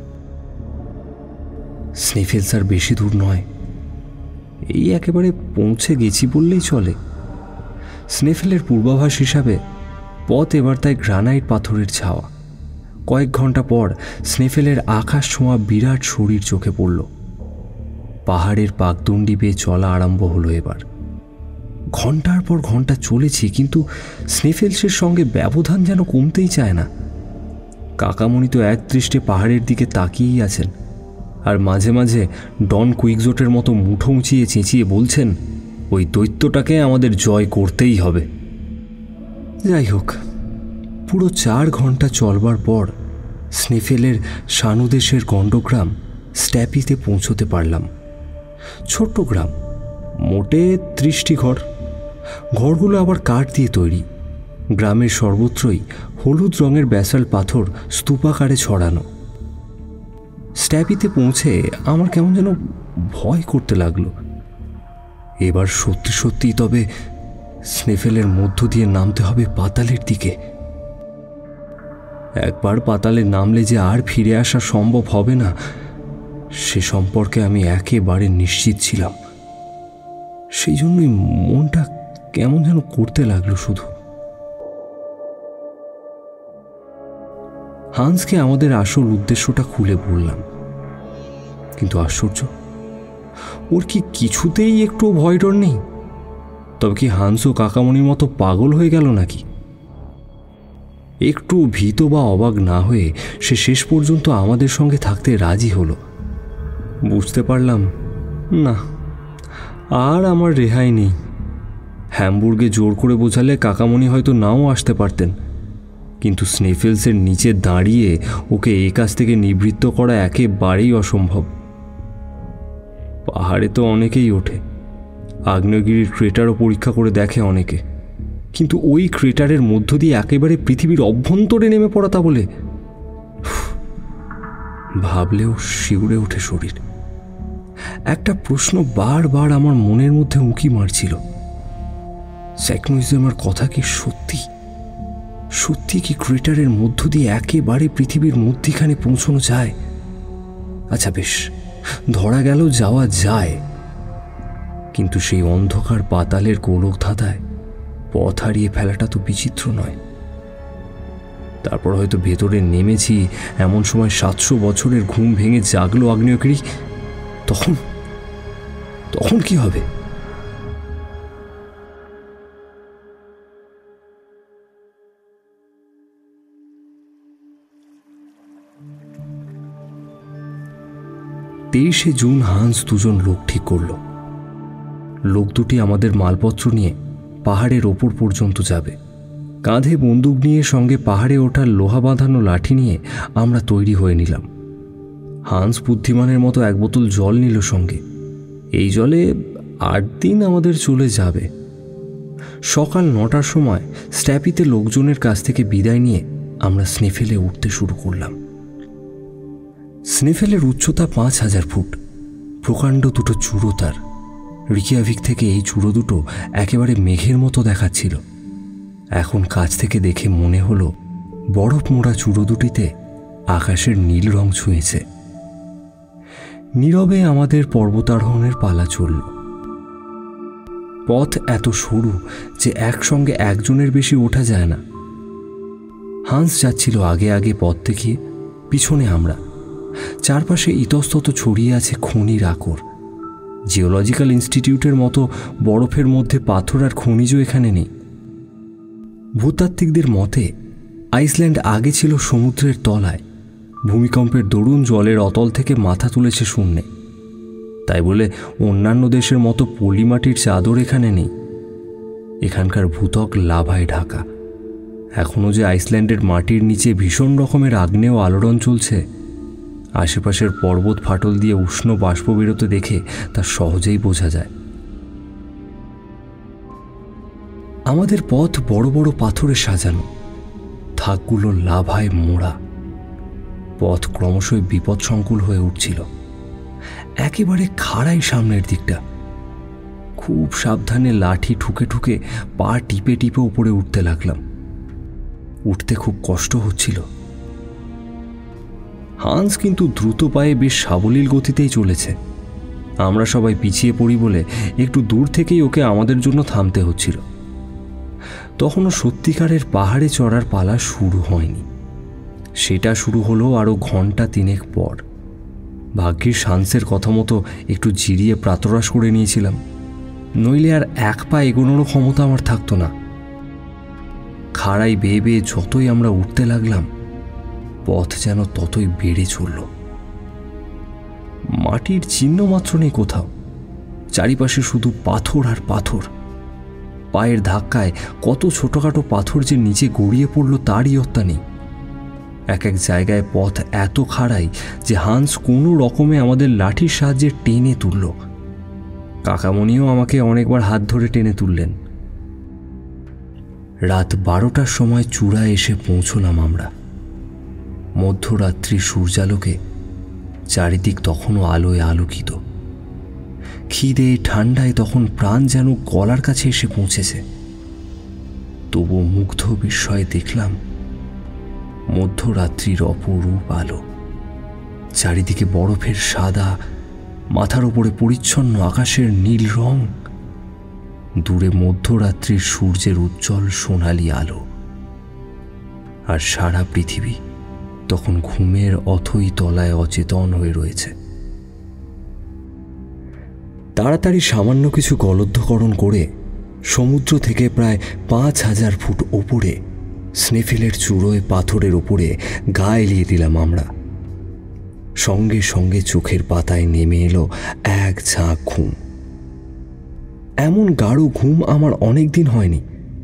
Speaker 1: স্নেফেলস আর বেশি দূর নয়, এই একেবারে পৌঁছে গেছি বললেই চলে। স্নেফেলের পূর্বাভাস হিসাবে পথ এবার তাই গ্রানাইট পাথরের ছাওয়া। কয়েক ঘন্টা পর স্নেফেলের আকাশ ছোঁয়া বিরাট শরীর চোখে পড়ল। পাহাড়ের পাকদণ্ডি বেয়ে চলা আরম্ভ হলো এবার। ঘন্টার পর ঘন্টা চলেছি, কিন্তু স্নেফেলসের সঙ্গে ব্যবধান যেন কমতেই চায় না। কাকামণি তো এক দৃষ্টে পাহাড়ের দিকে তাকিয়েই আছেন, আর মাঝে মাঝে ডন কুইকজোটের মতো মুঠো উঁচিয়ে চেঁচিয়ে বলছেন, ওই দৈত্যটাকে আমাদের জয় করতেই হবে। যাই হোক, পুরো 4 ঘন্টা চলবার পর স্নেফেলের সানুদেশের গণ্ডগ্রাম স্ট্যাপিতে পৌঁছতে পারলাম। ছোট্ট গ্রাম, মোটে 30টি ঘর, ঘরগুলো আবার কাঠ দিয়ে তৈরি। গ্রামের সর্বত্রই হলুদ রঙের ব্যাসাল্ট পাথর স্তূপাকারে ছড়ানো। স্ট্যাপিতে পৌঁছে আমার কেমন যেন ভয় করতে লাগলো। এবার সত্যি সত্যি তবে স্নেফেলের মধ্য দিয়ে নামতে হবে পাতালের দিকে। একবার পাতালে নামলে যে আর ফিরে আসা সম্ভব হবে না সে সম্পর্কে আমি একেবারে নিশ্চিত ছিলাম। সেই জন্যই মনটা কেমন যেন করতে লাগলো শুধু। হান্সকে আমাদের আসল উদ্দেশ্যটা খুলে বললাম, কিন্তু আশ্চর্য, ওর কি কিছুতেই একটু ভয় ডর নেই? তবে কি হান্স ও কাকামণির মতো পাগল হয়ে গেল নাকি? একটু ভীত বা অবাক না হয়ে সে শেষ পর্যন্ত আমাদের সঙ্গে থাকতে রাজি হলো। বুঝতে পারলাম না, আর আমার রেহাই নেই। হ্যামবুর্গে জোর করে বোঝালে কাকামণি হয়তো নাও আসতে পারতেন, কিন্তু স্নেফেলসের নিচে দাঁড়িয়ে ওকে এই কাজ থেকে নিবৃত্ত করা একেবারেই অসম্ভব। পাহাড়ে তো অনেকেই ওঠে, আগ্নেয়গিরির ক্রেটারও পরীক্ষা করে দেখে অনেকে, কিন্তু ওই ক্রেটারের মধ্য দিয়ে একেবারে পৃথিবীর অভ্যন্তরে নেমে পড়া, তা বলে ভাবলেও শিউরে ওঠে শরীর। একটা প্রশ্ন বারবার আমার মনের মধ্যে উঁকি মারছিল, স্যাকনোইজমের কথা কি সত্যি? সত্যি কি ক্রেটারের মধ্য দিয়ে একেবারে পৃথিবীর মধ্যিখানে পৌঁছানো যায়? আচ্ছা বেশ, ধরা গেল যাওয়া যায়, কিন্তু সেই অন্ধকার পাতালের গোলক ধাঁধায় পথ হারিয়ে ফেলাটা তো বিচিত্র নয়। তারপর হয়তো ভেতরে নেমেছি, এমন সময় 700 বছরের ঘুম ভেঙে জাগলো আগ্নেয়গিরি। তখন কি হবে? তেইশে জুন হান্স দুজন লোক ঠিক করল। লোক দুটি আমাদের মালপত্র নিয়ে পাহাড়ের ওপর পর্যন্ত যাবে। কাঁধে বন্দুক নিয়ে, সঙ্গে পাহাড়ে ওঠার লোহা বাঁধানো লাঠি নিয়ে আমরা তৈরি হয়ে নিলাম। হান্স বুদ্ধিমানের মতো 1 বোতল জল নিল সঙ্গে। এই জলে 8 দিন আমাদের চলে যাবে। সকাল 9টার সময় স্ট্যাপিতে লোকজনের কাছ থেকে বিদায় নিয়ে আমরা স্নেফেলে উঠতে শুরু করলাম। স্নেফেলের উচ্চতা 5000 ফুট, প্রকাণ্ড দুটো চূড়ো তার। রিকিয়াভিক থেকে এই চূড়ো দুটো একেবারে মেঘের মতো দেখাচ্ছিল। এখন কাছ থেকে দেখে মনে হলো বরফ মোড়া চূড়ো দুটিতে আকাশের নীল রং ছুঁয়েছে। নীরবে আমাদের পর্বতারোহণের পালা চলল। পথ এত সরু যে একসঙ্গে একজনের বেশি ওঠা যায় না। হান্স যাচ্ছিল আগে আগে পথ দেখিয়ে, পিছনে আমরা। চারপাশে ইতস্তত ছড়িয়ে আছে খনির আকর। জিওলজিক্যাল ইনস্টিটিউটের মতো বরফের মধ্যে পাথর আর খনিজ এখানে নেই। ভূতাত্ত্বিকদের মতে আইসল্যান্ড আগে ছিল সমুদ্রের তলায়, ভূমিকম্পের দরুন জলের অতল থেকে মাথা তুলেছে শূন্যে। তাই বলে অন্যান্য দেশের মতো পলিমাটির চাদর এখানে নেই। এখানকার ভূত্বক লাভায় ঢাকা। এখনও যে আইসল্যান্ডের মাটির নিচে ভীষণ রকমের আগ্নেয় আলোড়ন চলছে, আশেপাশের পর্বত ফাটল দিয়ে উষ্ণ বাষ্প বেরোতে দেখে তা সহজেই বোঝা যায়। আমাদের পথ বড় বড় পাথরে সাজানো, থাকগুলো লাভায় মোড়া। পথ ক্রমশই বিপদসংকুল হয়ে উঠছিল। একেবারে খাড়াই সামনের দিকটা। খুব সাবধানে লাঠি ঠুকে ঠুকে পা টিপে টিপে উপরে উঠতে লাগলাম। উঠতে খুব কষ্ট হচ্ছিল। হান্স কিন্তু দ্রুত পায়ে বেশ সাবলীল গতিতেই চলেছে। আমরা সবাই পিছিয়ে পড়ি বলে একটু দূর থেকেই ওকে আমাদের জন্য থামতে হচ্ছিল। তখনও সত্যিকারের পাহাড়ে চড়ার পালা শুরু হয়নি। সেটা শুরু হলো আরও ঘন্টা 3 পর। ভাগ্যিস হান্সের কথা মতো একটু জিরিয়ে প্রাতরাশ করে নিয়েছিলাম, নইলে আর 1 পা এগোনোরও ক্ষমতা আমার থাকতো না। খাড়াই বেয়ে বেয়ে যতই আমরা উঠতে লাগলাম, পথ যেন ততই বেড়ে চলল। মাটির চিহ্ন মাত্র নেই কোথাও। চারিপাশে শুধু পাথর আর পাথর। পায়ের ধাক্কায় কত ছোটখাটো পাথর যে নিচে গড়িয়ে পড়ল তারই ইয়ত্তা নেই। এক এক জায়গায় পথ এত খাড়াই যে হান্স কোনো রকমে আমাদের লাঠির সাহায্যে টেনে তুলল। কাকামণিও আমাকে অনেকবার হাত ধরে টেনে তুললেন। রাত 12টার সময় চূড়ায় এসে পৌঁছলাম আমরা। মধ্যরাত্রি সূর্যালোকে চারিদিক তখনও আলোয় আলোকিত। খিদে ঠান্ডায় তখন প্রাণ যেন গলার কাছে এসে পৌঁছেছে। তবু মুগ্ধ বিস্ময়ে দেখলাম মধ্যরাত্রির অপরূপ আলো। চারিদিকে বরফের সাদা, মাথার উপরে পরিচ্ছন্ন আকাশের নীল রং, দূরে মধ্যরাত্রির সূর্যের উজ্জ্বল সোনালি আলো। আর সারা পৃথিবী তখন ঘুমের অথই তলায় অচেতন হয়ে রয়েছে। তাড়াতাড়ি সামান্য কিছু গলদ্ধকরণ করে সমুদ্র থেকে প্রায় 5000 ফুট ওপরে স্নেফেলের চূড়োয় পাথরের ওপরে গা এলিয়ে দিলাম আমরা। সঙ্গে সঙ্গে চোখের পাতায় নেমে এলো এক ঝাঁক ঘুম। এমন গাঢ় ঘুম আমার অনেক দিন হয়নি।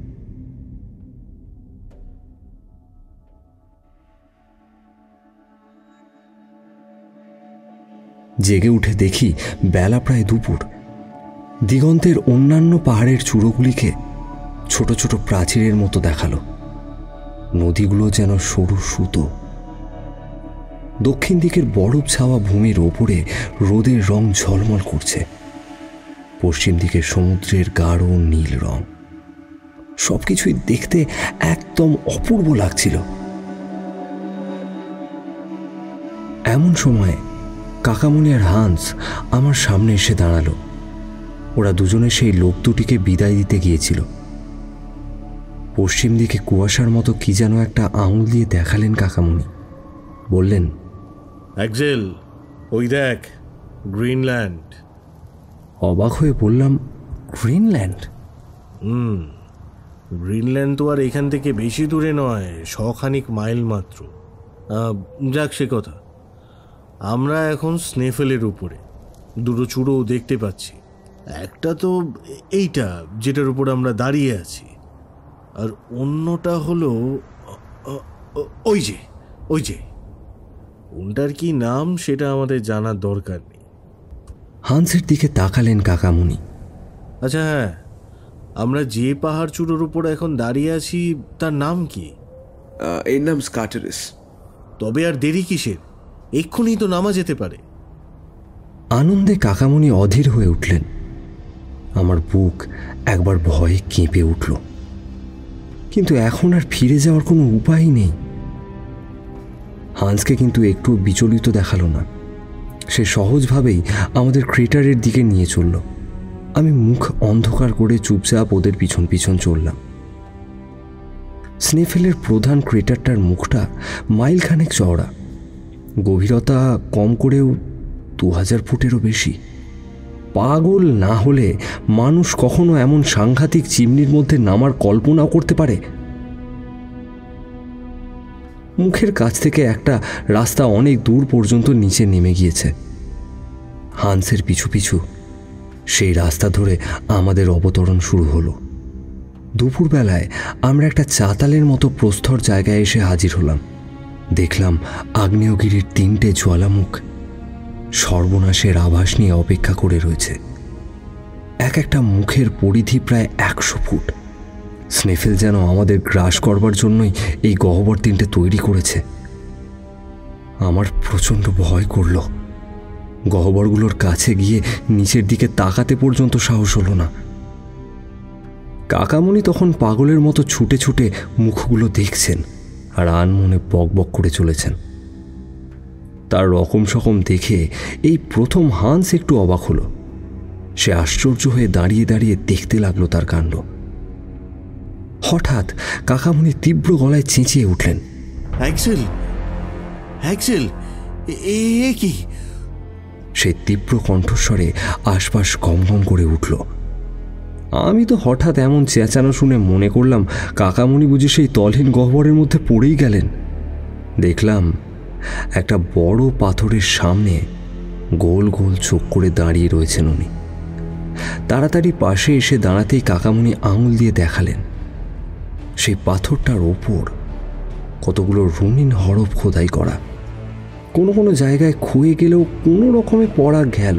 Speaker 1: জেগে উঠে দেখি বেলা প্রায় দুপুর। দিগন্তের অন্যান্য পাহাড়ের চূড়োগুলিকে ছোট ছোট প্রাচীরের মতো দেখালো। নদীগুলো যেন সরু সুতো। দক্ষিণ দিকের বরফ ছাওয়া ভূমির ওপরে রোদের রং ঝলমল করছে। পশ্চিম দিকে সমুদ্রের গাঢ় নীল রং। সবকিছুই দেখতে একদম অপূর্ব লাগছিল। এমন সময় কাকামণি আর হান্স আমার সামনে এসে দাঁড়ালো। ওরা দুজনে সেই লোক দুটিকে বিদায় দিতে গিয়েছিল। পশ্চিম দিকে কুয়াশার মতো কি যেন একটা আঙুল দিয়ে দেখালেন কাকামণি। বললেন,
Speaker 3: অ্যাক্সেল, ওই দেখ, গ্রিনল্যান্ড।
Speaker 1: অবাক হয়ে বললাম, গ্রিনল্যান্ড?
Speaker 3: গ্রিনল্যান্ড তো আর এখান থেকে বেশি দূরে নয়, 100 মাইল মাত্র। যাক সে কথা। আমরা এখন স্নেফেলের উপরে দুটো চূড়ো দেখতে পাচ্ছি। একটা তো এইটা যেটার উপর আমরা দাঁড়িয়ে আছি, আর অন্যটা হলো ওই যে কোনটার কি নাম সেটা আমাদের জানার দরকার নেই।
Speaker 1: হান্সের দিকে তাকালেন কাকামণি।
Speaker 3: আচ্ছা হ্যাঁ, আমরা যে পাহাড় চূড়োর উপর এখন দাঁড়িয়ে আছি তার নাম কি?
Speaker 2: এর নাম স্কাটারিস।
Speaker 3: তবে আর দেরি কিসের? এক্ষুনি তো নামা যেতে পারে।
Speaker 1: আনন্দে কাকামণি অধীর হয়ে উঠলেন। আমার বুক একবার ভয়ে কেঁপে উঠল। কিন্তু এখন আর ফিরে যাওয়ার কোনো উপায় নেই। হান্সকে কিন্তু একটু বিচলিত দেখালো না। সে সহজভাবেই আমাদের ক্রেটারের দিকে নিয়ে চলল। আমি মুখ অন্ধকার করে চুপচাপ ওদের পিছন পিছন চললাম। স্নেফেলের প্রধান ক্রেটারটার মুখটা মাইলখানেক চওড়া, গভীরতা কম করেও 2000 ফুটেরও বেশি। পাগল না হলে মানুষ কখনো এমন সাংঘাতিক চিমনির মধ্যে নামার কল্পনাও করতে পারে? মুখের কাছ থেকে একটা রাস্তা অনেক দূর পর্যন্ত নিচে নেমে গিয়েছে। হান্সের পিছু পিছু সেই রাস্তা ধরে আমাদের অবতরণ শুরু হলো। দুপুরবেলায় আমরা একটা চাতালের মতো প্রস্তর জায়গায় এসে হাজির হলাম। দেখলাম আগ্নেয়গিরির 3টে জ্বালামুখ সর্বনাশের আভাস নিয়ে অপেক্ষা করে রয়েছে। এক একটা মুখের পরিধি প্রায় 100 ফুট। স্নেফেল যেন আমাদের গ্রাস করবার জন্যই এই গহ্বর 3টে তৈরি করেছে। আমার প্রচণ্ড ভয় করল। গহ্বরগুলোর কাছে গিয়ে নিচের দিকে তাকাতে পর্যন্ত সাহস হলো না। কাকামণি তখন পাগলের মতো ছুটে ছুটে মুখগুলো দেখছেন আর আনমনে বক বক করে চলেছেন। তার রকম সকম দেখে এই প্রথম হান্স একটু অবাক হলো। সে আশ্চর্য হয়ে দাঁড়িয়ে দাঁড়িয়ে দেখতে লাগলো তার কাণ্ড। হঠাৎ কাকামণি তীব্র গলায় চেঁচিয়ে উঠলেন,
Speaker 3: অ্যাক্সেল, এ কি?
Speaker 1: সে তীব্র কণ্ঠস্বরে আশপাশ গমগম করে উঠল। আমি তো হঠাৎ এমন চেঁচানো শুনে মনে করলাম কাকামণি বুঝি সেই তলহীন গহ্বরের মধ্যে পড়েই গেলেন। দেখলাম একটা বড় পাথরের সামনে গোল গোল চোখ করে দাঁড়িয়ে রয়েছেন উনি। তাড়াতাড়ি পাশে এসে দাঁড়াতেই কাকামণি আঙুল দিয়ে দেখালেন সেই পাথরটার ওপর কতগুলো রঙিন হরফ খোদাই করা। কোনো কোনো জায়গায় ক্ষয়ে গেলেও কোনো রকমে পড়া গেল।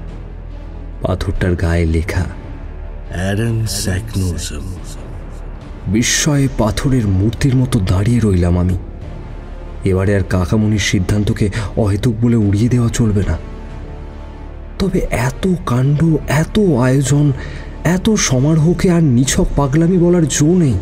Speaker 1: পাথরটার গায়ে লেখা, বিস্ময়ে পাথরের মূর্তির মতো দাঁড়িয়ে রইলাম আমি। এবারে আর কাকামুনির সিদ্ধান্তকে অহেতুক বলে উড়িয়ে দেওয়া চলবে না। তবে এত কাণ্ড, এত আয়োজন, এত সমারোহকে আর নিছক পাগলামি বলার জো নেই।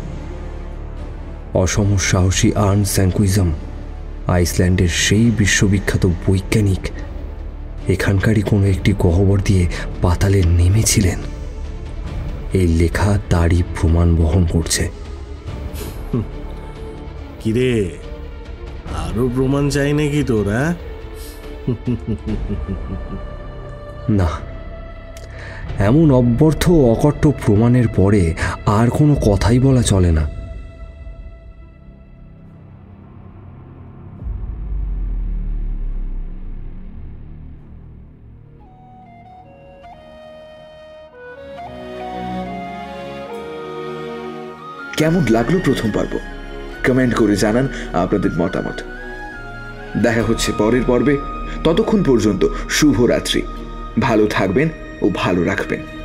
Speaker 1: অসমস সাহসী আর্ন স্যাঙ্কুইজম, আইসল্যান্ডের সেই বিশ্ববিখ্যাত বৈজ্ঞানিক, এখানকারই কোনো একটি গহ্বর দিয়ে পাতালে নেমেছিলেন। এই লেখা তারই প্রমাণ বহন করছে।
Speaker 3: কিরে, আরো প্রমাণ চাই নাকি তোরা?
Speaker 1: না, এমন অব্যর্থ অকট্ট প্রমাণের পরে আর কোনো কথাই বলা চলে না।
Speaker 2: কেমন লাগলো প্রথম পর্ব? কমেন্ট করে জানান আপনাদের মতামত। দেখা হচ্ছে পরের পর্বে। ততক্ষণ পর্যন্ত শুভরাত্রি। ভালো থাকবেন ও ভালো রাখবেন।